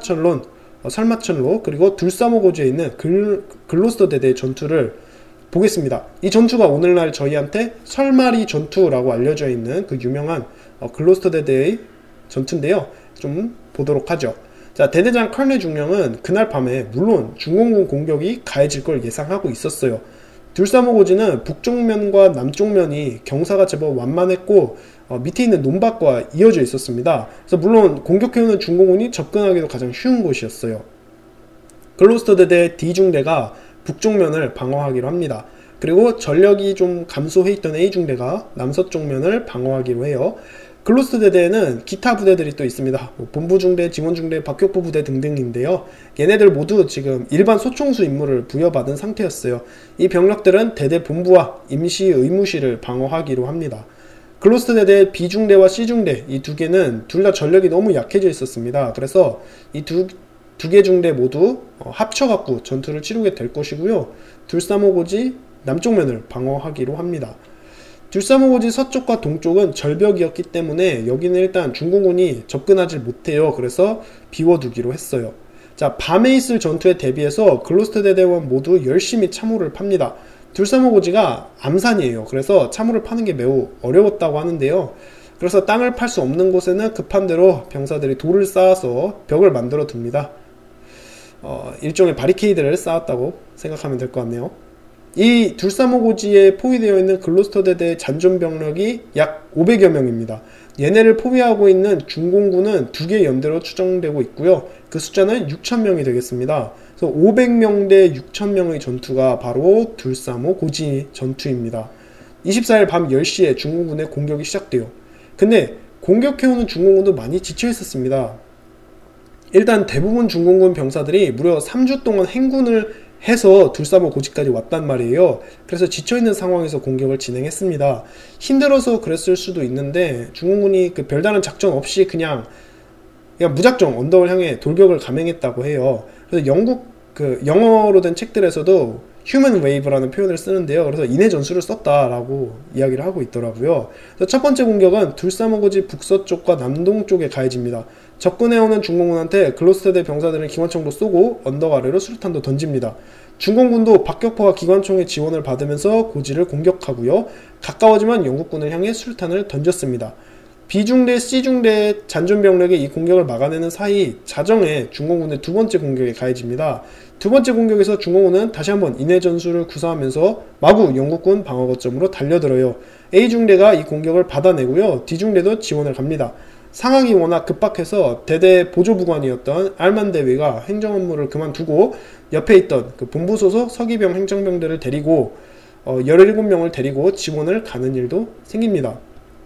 설마천로 그리고 둘사모 고지에 있는 글로스터 대대의 전투를 보겠습니다. 이 전투가 오늘날 저희한테 설마리 전투라고 알려져 있는 그 유명한 글로스터 대대의 전투인데요. 좀 보도록 하죠. 자, 대대장 컬네 중령은 그날 밤에 물론 중공군 공격이 가해질 걸 예상하고 있었어요. 둘사모 고지는 북쪽면과 남쪽면이 경사가 제법 완만했고 밑에 있는 논밭과 이어져 있었습니다. 그래서 물론 공격해오는 중공군이 접근하기도 가장 쉬운 곳이었어요. 글로스터 대대 D중대가 북쪽면을 방어하기로 합니다. 그리고 전력이 좀 감소해 있던 A중대가 남서쪽면을 방어하기로 해요. 글로스터 대대에는 기타 부대들이 또 있습니다. 본부중대, 지원중대, 박격포 부대 등등인데요. 얘네들 모두 지금 일반 소총수 임무를 부여받은 상태였어요. 이 병력들은 대대 본부와 임시 의무실을 방어하기로 합니다. 글로스터 대대 B중대와 C중대 이 두 개는 둘 다 전력이 너무 약해져 있었습니다. 그래서 이 두 개 중대 모두 합쳐갖고 전투를 치르게 될 것이고요. 둘사모 고지 남쪽면을 방어하기로 합니다. 둘사모 고지 서쪽과 동쪽은 절벽이었기 때문에 여기는 일단 중공군이 접근하지 못해요. 그래서 비워두기로 했어요. 자, 자, 밤에 있을 전투에 대비해서 글로스터 대대원 모두 열심히 참호를 팝니다. 둘사모고지가 암산이에요. 그래서 참호를 파는 게 매우 어려웠다고 하는데요. 그래서 땅을 팔 수 없는 곳에는 급한 대로 병사들이 돌을 쌓아서 벽을 만들어 둡니다. 일종의 바리케이드를 쌓았다고 생각하면 될 것 같네요. 이 둘사모고지에 포위되어 있는 글로스터 대대의 잔존 병력이 약 500여 명입니다. 얘네를 포위하고 있는 중공군은 2개 연대로 추정되고 있고요. 그 숫자는 6,000명이 되겠습니다. 그래서 500명 대 6,000명의 전투가 바로 둘사모고지 전투입니다. 24일 밤 10시에 중공군의 공격이 시작돼요. 근데 공격해오는 중공군도 많이 지쳐 있었습니다. 일단 대부분 중공군 병사들이 무려 3주 동안 행군을 해서 둘사모고지까지 왔단 말이에요. 그래서 지쳐있는 상황에서 공격을 진행했습니다. 힘들어서 그랬을 수도 있는데 중공군이 그 별다른 작전 없이 그냥 무작정 언덕을 향해 돌격을 감행했다고 해요. 그래서 영어로 된 책들에서도 human wave라는 표현을 쓰는데요. 그래서 인해 전술을 썼다라고 이야기를 하고 있더라고요. 그래서 첫 번째 공격은 둘사모고지 북서쪽과 남동쪽에 가해집니다. 접근해오는 중공군한테 글로스터대 병사들은 기관총도 쏘고 언덕 아래로 수류탄도 던집니다. 중공군도 박격포와 기관총의 지원을 받으면서 고지를 공격하고요. 가까워지만 영국군을 향해 수류탄을 던졌습니다. B중대, C중대의 잔존병력이 이 공격을 막아내는 사이 자정에 중공군의 두 번째 공격에 가해집니다. 두 번째 공격에서 중공군은 다시 한번 인해 전술을 구사하면서 마구 영국군 방어 거점으로 달려들어요. A중대가 이 공격을 받아내고요. D중대도 지원을 갑니다. 상황이 워낙 급박해서 대대 보조부관이었던 알만 대위가 행정 업무를 그만두고 옆에 있던 그 본부 소속 서기병 행정병들을 데리고 17명을 데리고 지원을 가는 일도 생깁니다.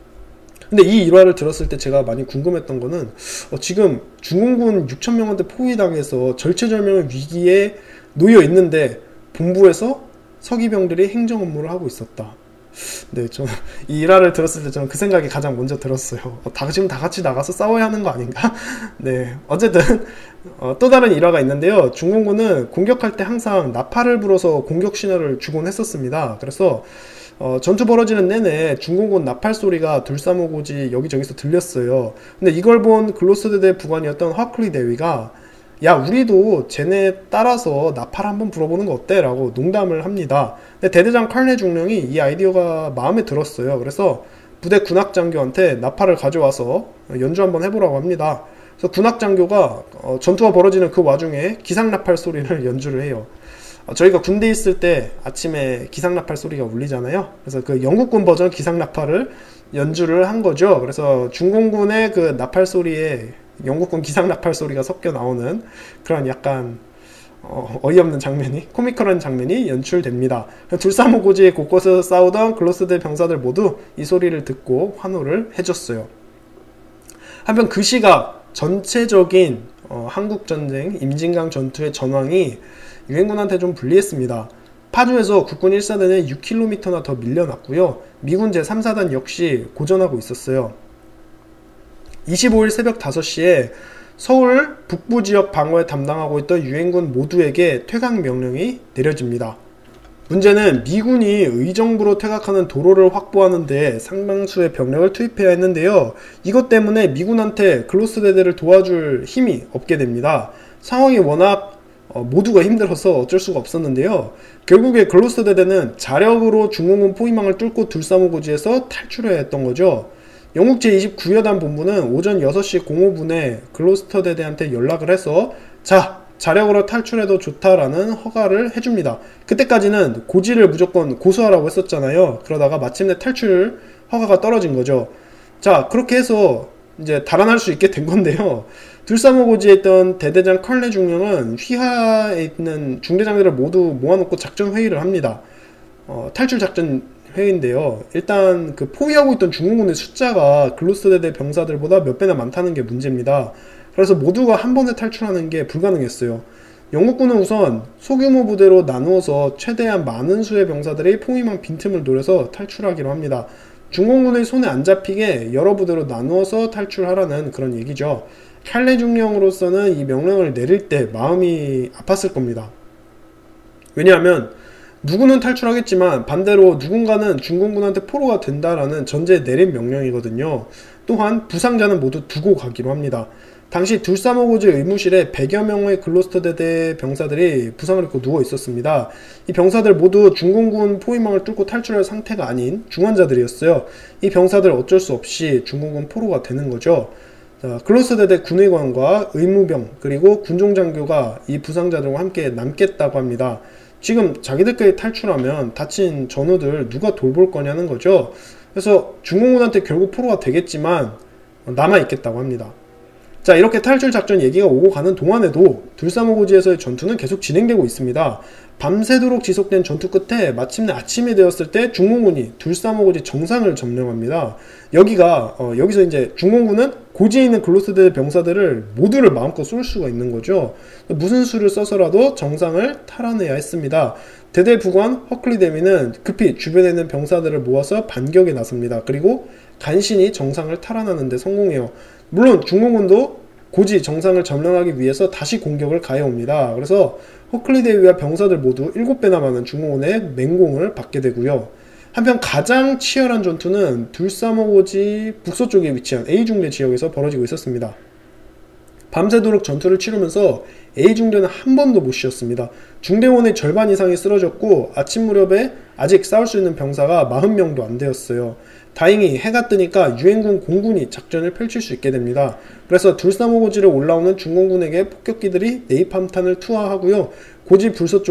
근데 이 일화를 들었을 때 제가 많이 궁금했던 거는 지금 중공군 6,000명한테 포위당해서 절체절명의 위기에 놓여 있는데 본부에서 서기병들이 행정 업무를 하고 있었다. 네, 저는 이 일화를 들었을 때 저는 그 생각이 가장 먼저 들었어요. 지금 다 같이 나가서 싸워야 하는 거 아닌가? 네, 어쨌든 또 다른 일화가 있는데요. 중공군은 공격할 때 항상 나팔을 불어서 공격 신호를 주곤 했었습니다. 그래서 전투 벌어지는 내내 중공군 나팔 소리가 둘사모고지 여기저기서 들렸어요. 근데 이걸 본 글로스대대 부관이었던 허클리 대위가 야, 우리도 쟤네 따라서 나팔 한번 불어보는 거 어때? 라고 농담을 합니다. 근데 대대장 칼네 중령이 이 아이디어가 마음에 들었어요. 그래서 부대 군악장교한테 나팔을 가져와서 연주 한번 해보라고 합니다. 그래서 군악장교가 전투가 벌어지는 그 와중에 기상나팔 소리를 연주를 해요. 저희가 군대에 있을 때 아침에 기상나팔 소리가 울리잖아요. 그래서 그 영국군 버전 기상나팔을 연주를 한 거죠. 그래서 중공군의 그 나팔 소리에 영국군 기상나팔 소리가 섞여 나오는 그런 약간 어이없는 장면이, 코미컬한 장면이 연출됩니다. 둘사모고지 곳곳에서 싸우던 글로스대 병사들 모두 이 소리를 듣고 환호를 해줬어요. 한편 그 시각 전체적인 한국전쟁 임진강 전투의 전황이 유엔군한테 좀 불리했습니다. 파주에서 국군 1사단에 6km나 더 밀려났고요. 미군 제3, 4단 역시 고전하고 있었어요. 25일 새벽 5시에 서울 북부 지역 방어에 담당하고 있던 유엔군 모두에게 퇴각 명령이 내려집니다. 문제는 미군이 의정부로 퇴각하는 도로를 확보하는 데 상당수의 병력을 투입해야 했는데요. 이것 때문에 미군한테 글로스대대를 도와줄 힘이 없게 됩니다. 상황이 워낙 모두가 힘들어서 어쩔 수가 없었는데요. 결국에 글로스대대는 자력으로 중공군 포위망을 뚫고 둘사모고지에서 탈출해야 했던 거죠. 영국 제29여단 본부는 오전 6시 05분에 글로스터 대대한테 연락을 해서 자력으로 탈출해도 좋다라는 허가를 해줍니다. 그때까지는 고지를 무조건 고수하라고 했었잖아요. 그러다가 마침내 탈출 허가가 떨어진 거죠. 자, 그렇게 해서 이제 달아날 수 있게 된 건데요. 둘사모고지에 있던 대대장 컬네 중령은 휘하에 있는 중대장들을 모두 모아놓고 작전 회의를 합니다. 탈출 작전 회의인데요. 일단 그 포위하고 있던 중공군의 숫자가 글로스대대 병사들보다 몇 배나 많다는 게 문제입니다. 그래서 모두가 한 번에 탈출하는 게 불가능했어요. 영국군은 우선 소규모 부대로 나누어서 최대한 많은 수의 병사들이 포위망 빈틈을 노려서 탈출하기로 합니다. 중공군의 손에 안 잡히게 여러 부대로 나누어서 탈출하라는 그런 얘기죠. 칼네 중령으로서는 이 명령을 내릴 때 마음이 아팠을 겁니다. 왜냐하면 누구는 탈출하겠지만 반대로 누군가는 중공군한테 포로가 된다라는 전제에 내린 명령이거든요. 또한 부상자는 모두 두고 가기로 합니다. 당시 둘사모고지 의무실에 100여 명의 글로스터 대대 병사들이 부상을 입고 누워 있었습니다. 이 병사들 모두 중공군 포위망을 뚫고 탈출할 상태가 아닌 중환자들이었어요. 이 병사들 어쩔 수 없이 중공군 포로가 되는 거죠. 자, 글로스터 대대 군의관과 의무병 그리고 군종장교가 이 부상자들과 함께 남겠다고 합니다. 지금 자기들끼리 탈출하면 다친 전우들 누가 돌볼 거냐는 거죠. 그래서 중공군한테 결국 포로가 되겠지만 남아있겠다고 합니다. 자, 이렇게 탈출 작전 얘기가 오고 가는 동안에도 둘사모고지에서의 전투는 계속 진행되고 있습니다. 밤새도록 지속된 전투 끝에 마침내 아침이 되었을 때 중공군이 둘사모고지 정상을 점령합니다. 여기서 이제 중공군은 고지에 있는 글로스터 대대 병사들을 모두를 마음껏 쏠 수가 있는 거죠. 무슨 수를 써서라도 정상을 탈환해야 했습니다. 대대 부관 허클리 대위는 급히 주변에 있는 병사들을 모아서 반격에 나섭니다. 그리고 간신히 정상을 탈환하는 데 성공해요. 물론 중공군도 고지 정상을 점령하기 위해서 다시 공격을 가해옵니다. 그래서 허클리 대위와 병사들 모두 7배나 많은 중공군의 맹공을 받게 되고요. 한편 가장 치열한 전투는 둘사모고지 북서쪽에 위치한 A중대 지역에서 벌어지고 있었습니다. 밤새도록 전투를 치르면서 A중대는 한 번도 못 쉬었습니다. 중대원의 절반 이상이 쓰러졌고 아침 무렵에 아직 싸울 수 있는 병사가 40명도 안 되었어요. 다행히 해가 뜨니까 유엔군 공군이 작전을 펼칠 수 있게 됩니다. 그래서 둘사모고지를 올라오는 중공군에게 폭격기들이 네이팜탄을 투하하고요. 고지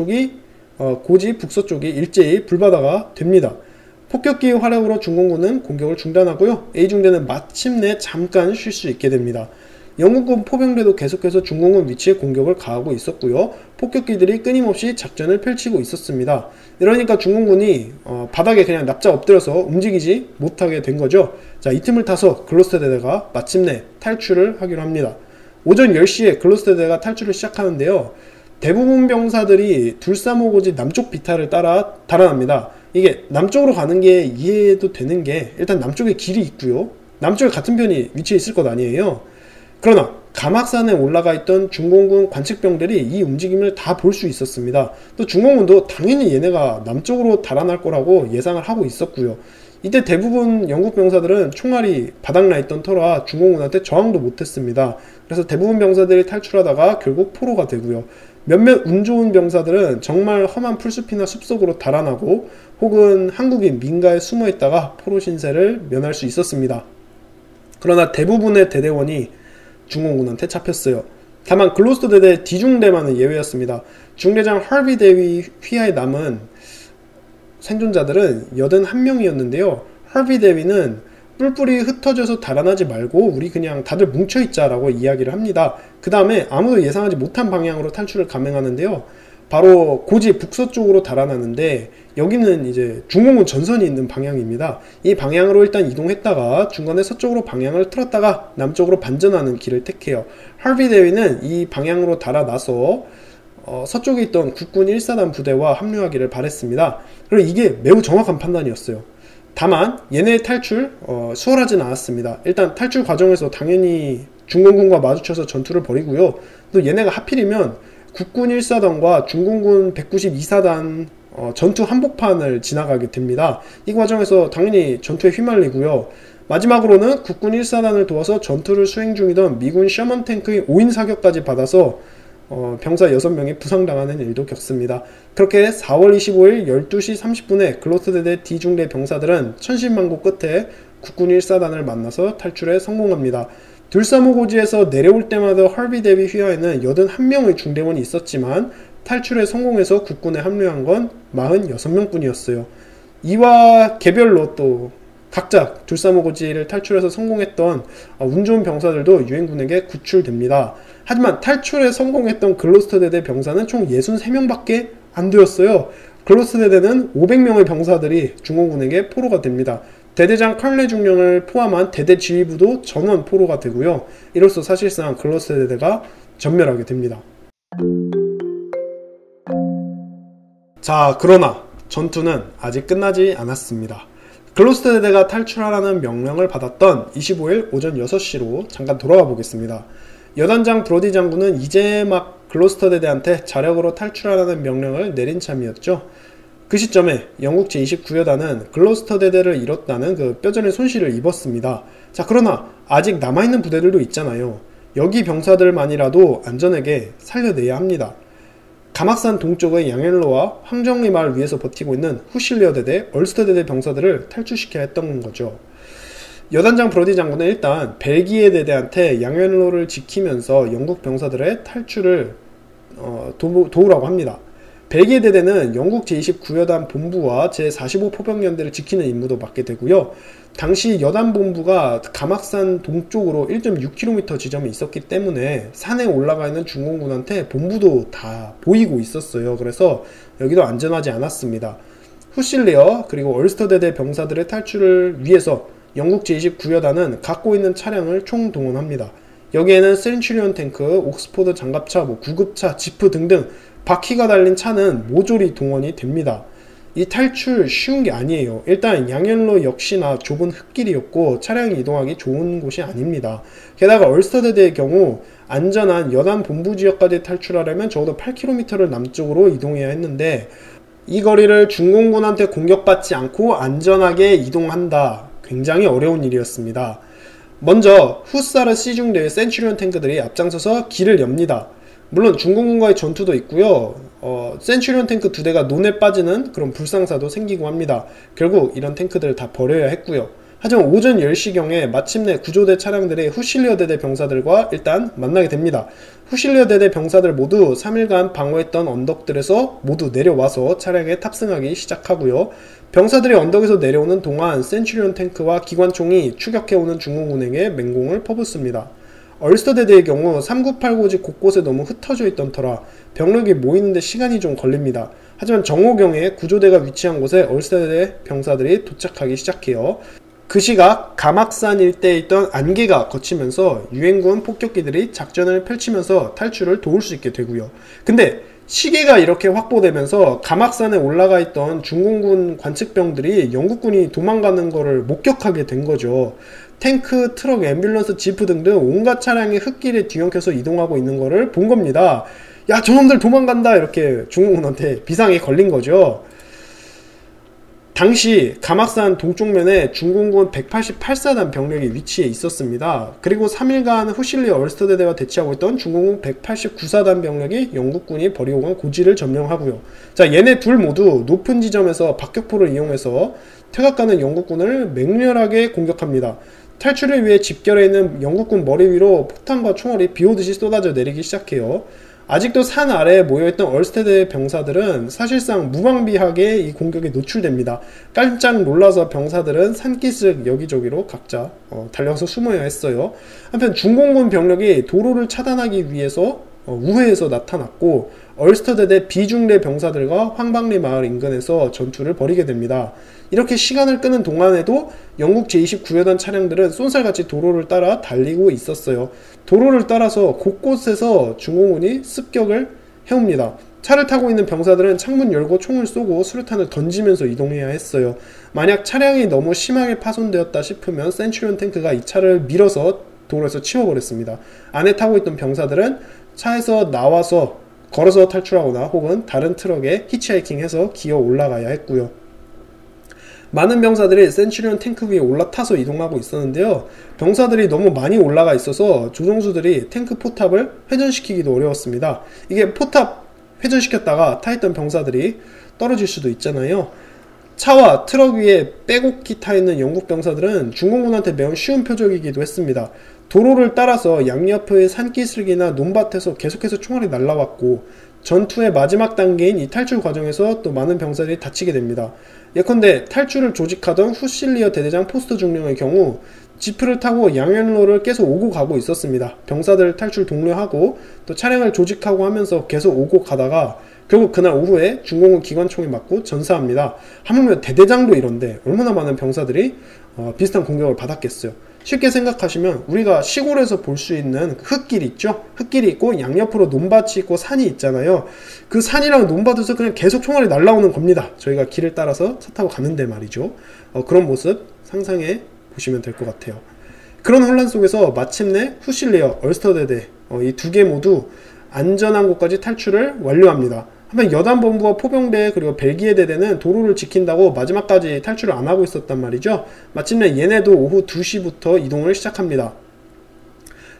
북서쪽이 일제히 불바다가 됩니다. 폭격기의 활약으로 중공군은 공격을 중단하고요. A중대는 마침내 잠깐 쉴 수 있게 됩니다. 영국군 포병대도 계속해서 중공군 위치에 공격을 가하고 있었고요. 폭격기들이 끊임없이 작전을 펼치고 있었습니다. 이러니까 중공군이 바닥에 그냥 납작 엎드려서 움직이지 못하게 된 거죠. 자, 이 틈을 타서 글로스터 대대가 마침내 탈출을 하기로 합니다. 오전 10시에 글로스터 대대가 탈출을 시작하는데요. 대부분 병사들이 둘사모고지 남쪽 비탈을 따라 달아납니다. 이게 남쪽으로 가는 게 이해도 되는 게 일단 남쪽에 길이 있고요. 남쪽에 같은 편이 위치해 있을 것 아니에요. 그러나 가막산에 올라가 있던 중공군 관측병들이 이 움직임을 다 볼 수 있었습니다. 또 중공군도 당연히 얘네가 남쪽으로 달아날 거라고 예상을 하고 있었고요. 이때 대부분 영국 병사들은 총알이 바닥나 있던 터라 중공군한테 저항도 못했습니다. 그래서 대부분 병사들이 탈출하다가 결국 포로가 되고요. 몇몇 운 좋은 병사들은 정말 험한 풀숲이나 숲속으로 달아나고 혹은 한국인 민가에 숨어있다가 포로 신세를 면할 수 있었습니다. 그러나 대부분의 대대원이 중공군한테 잡혔어요. 다만 글로스터 대대 D중대만은 예외였습니다. 중대장 하비 대위 휘하에 남은 생존자들은 81명이었는데요. 하비 대위는 뿔뿔이 흩어져서 달아나지 말고 우리 그냥 다들 뭉쳐있자 라고 이야기를 합니다. 그 다음에 아무도 예상하지 못한 방향으로 탈출을 감행하는데요. 바로 고지 북서쪽으로 달아나는데 여기는 이제 중공군 전선이 있는 방향입니다. 이 방향으로 일단 이동했다가 중간에 서쪽으로 방향을 틀었다가 남쪽으로 반전하는 길을 택해요. 하비 대위는 이 방향으로 달아나서 서쪽에 있던 국군 1사단 부대와 합류하기를 바랬습니다. 그리고 이게 매우 정확한 판단이었어요. 다만 얘네의 탈출 수월하진 않았습니다. 일단 탈출 과정에서 당연히 중공군과 마주쳐서 전투를 벌이고요. 또 얘네가 하필이면 국군 1사단과 중공군 192사단 전투 한복판을 지나가게 됩니다. 이 과정에서 당연히 전투에 휘말리고요. 마지막으로는 국군 1사단을 도와서 전투를 수행 중이던 미군 셔먼 탱크의 5인 사격까지 받아서 병사 6명이 부상당하는 일도 겪습니다. 그렇게 4월 25일 12시 30분에 글로스터 대대 D중대 병사들은 천신만고 끝에 국군 1사단을 만나서 탈출에 성공합니다. 둘사모고지에서 내려올 때마다 하비 대위 휘하에는 81명의 중대원이 있었지만 탈출에 성공해서 국군에 합류한 건 46명 뿐이었어요. 이와 개별로 또 각자 둘사모고지를 탈출해서 성공했던 운 좋은 병사들도 유엔군에게 구출됩니다. 하지만 탈출에 성공했던 글로스터 대대 병사는 총 63명밖에 안 되었어요. 글로스터 대대는 500명의 병사들이 중공군에게 포로가 됩니다. 대대장 칼레 중령을 포함한 대대 지휘부도 전원 포로가 되고요. 이로써 사실상 글로스터 대대가 전멸하게 됩니다. 자, 그러나 전투는 아직 끝나지 않았습니다. 글로스터 대대가 탈출하라는 명령을 받았던 25일 오전 6시로 잠깐 돌아가 보겠습니다. 여단장 브로디 장군은 이제 막 글로스터 대대한테 자력으로 탈출하라는 명령을 내린 참이었죠. 그 시점에 영국 제29여단은 글로스터 대대를 잃었다는 그 뼈저린 손실을 입었습니다. 자, 그러나 아직 남아있는 부대들도 있잖아요. 여기 병사들만이라도 안전하게 살려내야 합니다. 가막산 동쪽의 양헬로와 황정리 마을 위에서 버티고 있는 후실리어 대대, 얼스터 대대 병사들을 탈출시켜야 했던 거죠. 여단장 브로디 장군은 일단 벨기에 대대한테 양헬로를 지키면서 영국 병사들의 탈출을 도우라고 합니다. 벨기에 대대는 영국 제29여단 본부와 제45포병연대를 지키는 임무도 맡게 되고요. 당시 여단 본부가 가막산 동쪽으로 1.6km 지점에 있었기 때문에 산에 올라가 있는 중공군한테 본부도 다 보이고 있었어요. 그래서 여기도 안전하지 않았습니다. 후실리어 그리고 얼스터 대대 병사들의 탈출을 위해서 영국 제29여단은 갖고 있는 차량을 총동원합니다. 여기에는 센츄리온 탱크, 옥스포드 장갑차, 구급차, 지프 등등 바퀴가 달린 차는 모조리 동원이 됩니다. 이 탈출 쉬운 게 아니에요. 일단 양헬로 역시나 좁은 흙길이었고 차량이 이동하기 좋은 곳이 아닙니다. 게다가 얼스터 대대의 경우 안전한 여단 본부 지역까지 탈출하려면 적어도 8km를 남쪽으로 이동해야 했는데 이 거리를 중공군한테 공격받지 않고 안전하게 이동한다. 굉장히 어려운 일이었습니다. 먼저 후사르 시중대의 센츄리온 탱크들이 앞장서서 길을 엽니다. 물론 중공군과의 전투도 있고요. 센츄리온 탱크 2대가 논에 빠지는 그런 불상사도 생기고 합니다. 결국 이런 탱크들을 다 버려야 했고요. 하지만 오전 10시경에 마침내 구조대 차량들이 후실리어 대대 병사들과 일단 만나게 됩니다. 후실리어 대대 병사들 모두 3일간 방어했던 언덕들에서 모두 내려와서 차량에 탑승하기 시작하고요. 병사들이 언덕에서 내려오는 동안 센츄리온 탱크와 기관총이 추격해오는 중공군에게 맹공을 퍼붓습니다. 얼스터 대대의 경우 3989지 곳곳에 너무 흩어져 있던 터라 병력이 모이는데 시간이 좀 걸립니다. 하지만 정오경에 구조대가 위치한 곳에 얼스터 대대 병사들이 도착하기 시작해요. 그 시각 가막산 일대에 있던 안개가 걷히면서 유엔군 폭격기들이 작전을 펼치면서 탈출을 도울 수 있게 되고요. 근데 시계가 이렇게 확보되면서 가막산에 올라가 있던 중공군 관측병들이 영국군이 도망가는 것을 목격하게 된 거죠. 탱크, 트럭, 앰뷸런스, 지프 등등 온갖 차량이 흙길에 뒤엉켜서 이동하고 있는 것을 본 겁니다. 야, 저놈들 도망간다! 이렇게 중공군한테 비상이 걸린 거죠. 당시 가막산 동쪽면에 중공군 188사단 병력이 위치해 있었습니다. 그리고 3일간 후실리어 얼스터 대대와 대치하고 있던 중공군 189사단 병력이 영국군이 버리고 간 고지를 점령하고요. 자, 얘네 둘 모두 높은 지점에서 박격포를 이용해서 퇴각가는 영국군을 맹렬하게 공격합니다. 탈출을 위해 집결해 있는 영국군 머리 위로 폭탄과 총알이 비오듯이 쏟아져 내리기 시작해요. 아직도 산 아래에 모여있던 얼스테드 병사들은 사실상 무방비하게 이 공격에 노출됩니다. 깜짝 놀라서 병사들은 산기슭 여기저기로 각자 달려서 숨어야 했어요. 한편 중공군 병력이 도로를 차단하기 위해서 우회해서 나타났고 얼스터대대 비중대 병사들과 황방리 마을 인근에서 전투를 벌이게 됩니다. 이렇게 시간을 끄는 동안에도 영국 제29여단 차량들은 쏜살같이 도로를 따라 달리고 있었어요. 도로를 따라서 곳곳에서 중공군이 습격을 해옵니다. 차를 타고 있는 병사들은 창문 열고 총을 쏘고 수류탄을 던지면서 이동해야 했어요. 만약 차량이 너무 심하게 파손되었다 싶으면 센츄리온 탱크가 이 차를 밀어서 도로에서 치워버렸습니다. 안에 타고 있던 병사들은 차에서 나와서 걸어서 탈출하거나 혹은 다른 트럭에 히치하이킹해서 기어 올라가야 했고요. 많은 병사들이 센츄리온 탱크 위에 올라타서 이동하고 있었는데요. 병사들이 너무 많이 올라가 있어서 조종수들이 탱크 포탑을 회전시키기도 어려웠습니다. 이게 포탑 회전시켰다가 타있던 병사들이 떨어질 수도 있잖아요. 차와 트럭 위에 빼곡히 타있는 영국 병사들은 중공군한테 매우 쉬운 표적이기도 했습니다. 도로를 따라서 양옆의 산기슭이나 논밭에서 계속해서 총알이 날라왔고 전투의 마지막 단계인 이 탈출 과정에서 또 많은 병사들이 다치게 됩니다. 예컨대 탈출을 조직하던 후실리어 대대장 포스터 중령의 경우 지프를 타고 양현로를 계속 오고 가고 있었습니다. 병사들 탈출 독려하고 또 차량을 조직하고 하면서 계속 오고 가다가 결국 그날 오후에 중공군 기관총에 맞고 전사합니다. 하물며 대대장도 이런데 얼마나 많은 병사들이 비슷한 공격을 받았겠어요. 쉽게 생각하시면 우리가 시골에서 볼 수 있는 흙길 있죠? 흙길이 있고 양옆으로 논밭이 있고 산이 있잖아요. 그 산이랑 논밭에서 그냥 계속 총알이 날라오는 겁니다. 저희가 길을 따라서 차 타고 가는데 말이죠. 그런 모습 상상해 보시면 될 것 같아요. 그런 혼란 속에서 마침내 후실리어, 얼스터대대 이 두 개 모두 안전한 곳까지 탈출을 완료합니다. 한편 여단본부와 포병대 그리고 벨기에 대대는 도로를 지킨다고 마지막까지 탈출을 안하고 있었단 말이죠. 마침내 얘네도 오후 2시부터 이동을 시작합니다.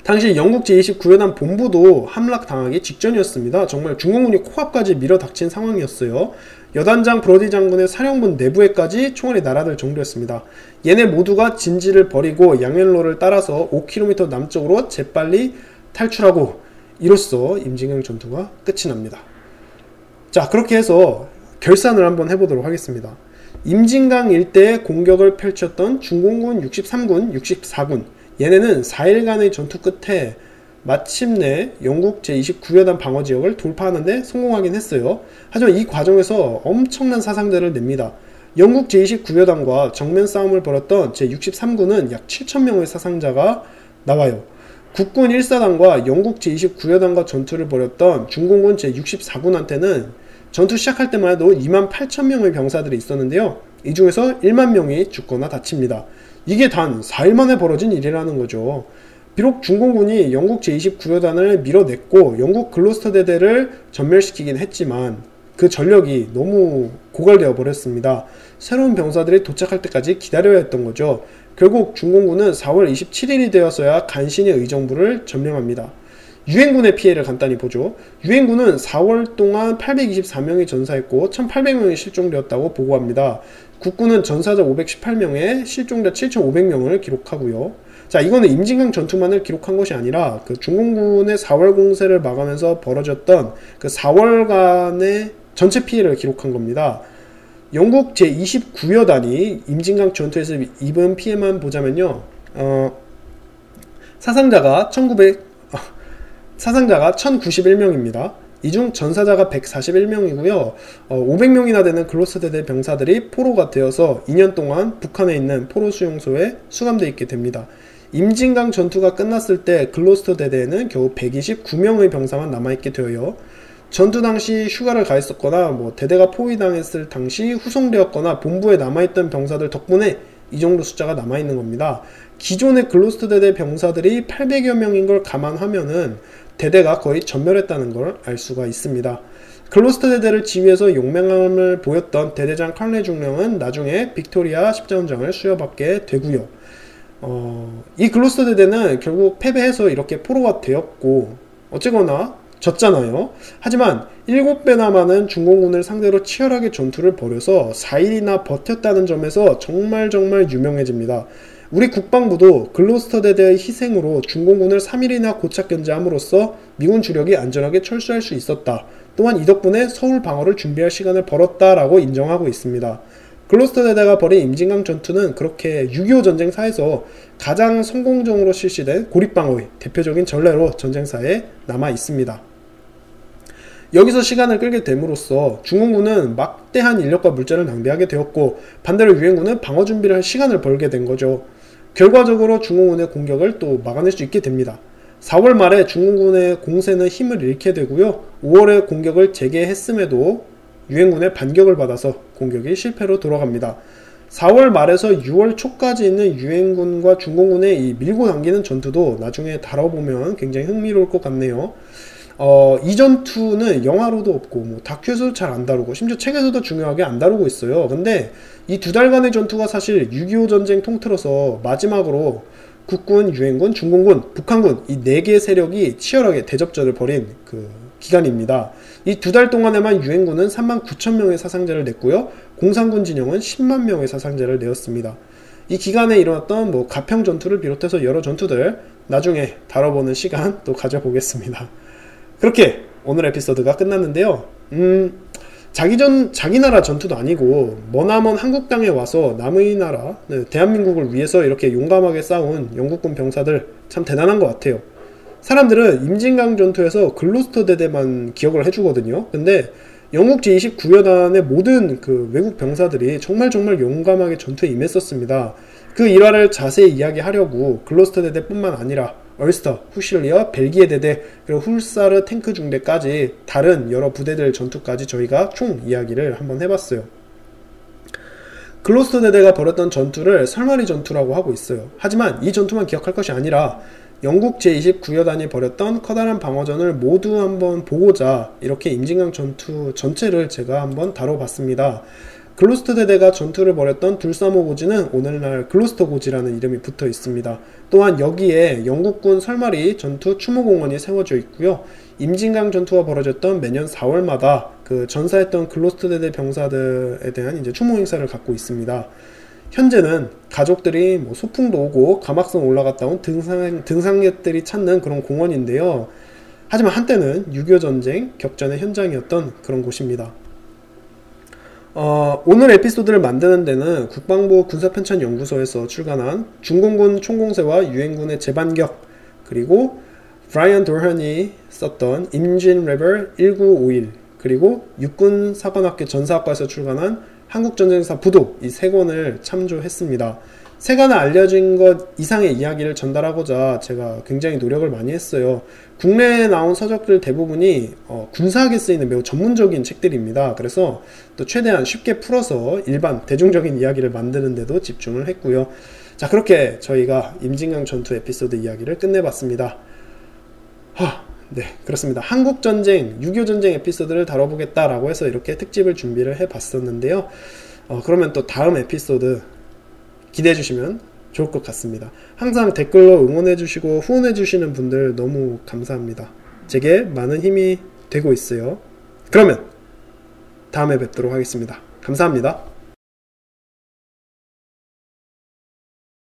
당시 영국 제29여단 본부도 함락당하기 직전이었습니다. 정말 중공군이 코앞까지 밀어닥친 상황이었어요. 여단장 브로디 장군의 사령부 내부에까지 총알이 날아들 정도였습니다. 얘네 모두가 진지를 버리고 양현로를 따라서 5km 남쪽으로 재빨리 탈출하고, 이로써 임진강 전투가 끝이 납니다. 자, 그렇게 해서 결산을 한번 해보도록 하겠습니다. 임진강 일대에 공격을 펼쳤던 중공군 63군, 64군, 얘네는 4일간의 전투 끝에 마침내 영국 제29여단 방어지역을 돌파하는데 성공하긴 했어요. 하지만 이 과정에서 엄청난 사상자를 냅니다. 영국 제29여단과 정면 싸움을 벌였던 제63군은 약 7,000명의 사상자가 나와요. 국군 1사단과 영국 제29여단과 전투를 벌였던 중공군 제64군한테는 전투 시작할 때만 해도 28,000명의 병사들이 있었는데요. 이 중에서 1만 명이 죽거나 다칩니다. 이게 단 4일 만에 벌어진 일이라는 거죠. 비록 중공군이 영국 제29여단을 밀어냈고 영국 글로스터 대대를 전멸시키긴 했지만 그 전력이 너무 고갈되어 버렸습니다. 새로운 병사들이 도착할 때까지 기다려야 했던 거죠. 결국 중공군은 4월 27일이 되어서야 간신히 의정부를 점령합니다. 유엔군의 피해를 간단히 보죠. 유엔군은 4월 동안 824명이 전사했고 1800명이 실종되었다고 보고합니다. 국군은 전사자 518명에 실종자 7500명을 기록하고요. 자, 이거는 임진강 전투만을 기록한 것이 아니라 그 중공군의 4월 공세를 막으면서 벌어졌던 그 4월간의 전체 피해를 기록한 겁니다. 영국 제29여단이 임진강 전투에서 입은 피해만 보자면요. 사상자가 1091명입니다. 이 중 전사자가 141명이고요. 500명이나 되는 글로스터 대대 병사들이 포로가 되어서 2년 동안 북한에 있는 포로 수용소에 수감되어 있게 됩니다. 임진강 전투가 끝났을 때 글로스터 대대에는 겨우 129명의 병사만 남아있게 되어요. 전투 당시 휴가를 가했었거나 대대가 포위당했을 당시 후송되었거나 본부에 남아있던 병사들 덕분에 이 정도 숫자가 남아있는 겁니다. 기존의 글로스터 대대 병사들이 800여 명인 걸 감안하면은 대대가 거의 전멸했다는 걸 알 수가 있습니다. 글로스터 대대를 지휘해서 용맹함을 보였던 대대장 칼레 중령은 나중에 빅토리아 십자훈장을 수여받게 되고요. 이 글로스터 대대는 결국 패배해서 이렇게 포로가 되었고 어쨌거나 졌잖아요. 하지만 7배나 많은 중공군을 상대로 치열하게 전투를 벌여서 4일이나 버텼다는 점에서 정말 유명해집니다. 우리 국방부도 글로스터 대대의 희생으로 중공군을 3일이나 고착 견제함으로써 미군 주력이 안전하게 철수할 수 있었다. 또한 이 덕분에 서울 방어를 준비할 시간을 벌었다라고 인정하고 있습니다. 글로스터 대대가 벌인 임진강 전투는 그렇게 6.25 전쟁사에서 가장 성공적으로 실시된 고립방어의 대표적인 전례로 전쟁사에 남아 있습니다. 여기서 시간을 끌게 됨으로써 중공군은 막대한 인력과 물자를 낭비하게 되었고 반대로 유엔군은 방어 준비를 할 시간을 벌게 된 거죠. 결과적으로 중공군의 공격을 또 막아낼 수 있게 됩니다. 4월 말에 중공군의 공세는 힘을 잃게 되고요. 5월에 공격을 재개했음에도 유엔군의 반격을 받아서 공격이 실패로 돌아갑니다. 4월 말에서 6월 초까지 있는 유엔군과 중공군의 이 밀고 당기는 전투도 나중에 다뤄보면 굉장히 흥미로울 것 같네요. 이 전투는 영화로도 없고 다큐에서도 잘 안 다루고 심지어 책에서도 중요하게 안 다루고 있어요. 근데 이 2달간의 전투가 사실 6.25 전쟁 통틀어서 마지막으로 국군, 유엔군, 중공군, 북한군 이 4개의 세력이 치열하게 대접전을 벌인 그 기간입니다. 이 2달 동안에만 유엔군은 39,000명의 사상자를 냈고요. 공산군 진영은 10만 명의 사상자를 내었습니다. 이 기간에 일어났던 가평 전투를 비롯해서 여러 전투들 나중에 다뤄보는 시간 또 가져보겠습니다. 그렇게 오늘 에피소드가 끝났는데요. 자기 나라 전투도 아니고 머나먼 한국 땅에 와서 남의 나라 대한민국을 위해서 이렇게 용감하게 싸운 영국군 병사들 참 대단한 것 같아요. 사람들은 임진강 전투에서 글로스터 대대만 기억을 해주거든요. 근데 영국 제29여단의 모든 그 외국 병사들이 정말 용감하게 전투에 임했었습니다. 그 일화를 자세히 이야기하려고 글로스터 대대뿐만 아니라 얼스터, 후실리아, 벨기에 대대, 그리고 훌사르 탱크 중대까지 다른 여러 부대들 전투까지 저희가 총 이야기를 한번 해봤어요. 글로스터 대대가 벌였던 전투를 설마리 전투라고 하고 있어요. 하지만 이 전투만 기억할 것이 아니라 영국 제29여단이 벌였던 커다란 방어전을 모두 한번 보고자 이렇게 임진강 전투 전체를 제가 한번 다뤄봤습니다. 글로스터 대대가 전투를 벌였던 둘사모 고지는 오늘날 글로스터 고지라는 이름이 붙어 있습니다. 또한 여기에 영국군 설마리 전투 추모공원이 세워져 있고요. 임진강 전투가 벌어졌던 매년 4월마다 그 전사했던 글로스터 대대 병사들에 대한 이제 추모 행사를 갖고 있습니다. 현재는 가족들이 뭐 소풍도 오고 가막성 올라갔다 온 등산객들이 찾는 그런 공원인데요. 하지만 한때는 6.25 전쟁 격전의 현장이었던 그런 곳입니다. 오늘 에피소드를 만드는 데는 국방부 군사편찬연구소에서 출간한 중공군 총공세와 유엔군의 재반격, 그리고 브라이언 도현이 썼던 임진 레벨 1951, 그리고 육군 사관학교 전사학과에서 출간한 한국전쟁사 부도, 이 세 권을 참조했습니다. 세간에 알려진 것 이상의 이야기를 전달하고자 제가 굉장히 노력을 많이 했어요. 국내에 나온 서적들 대부분이 군사학에 쓰이는 매우 전문적인 책들입니다. 그래서 또 최대한 쉽게 풀어서 일반 대중적인 이야기를 만드는 데도 집중을 했고요. 자, 그렇게 저희가 임진강 전투 에피소드 이야기를 끝내봤습니다. 네, 그렇습니다. 한국전쟁, 6.25 전쟁 에피소드를 다뤄보겠다라고 해서 이렇게 특집을 준비를 해봤었는데요. 그러면 또 다음 에피소드 기대해주시면 좋을 것 같습니다. 항상 댓글로 응원해주시고 후원해주시는 분들 너무 감사합니다. 제게 많은 힘이 되고 있어요. 그러면 다음에 뵙도록 하겠습니다. 감사합니다.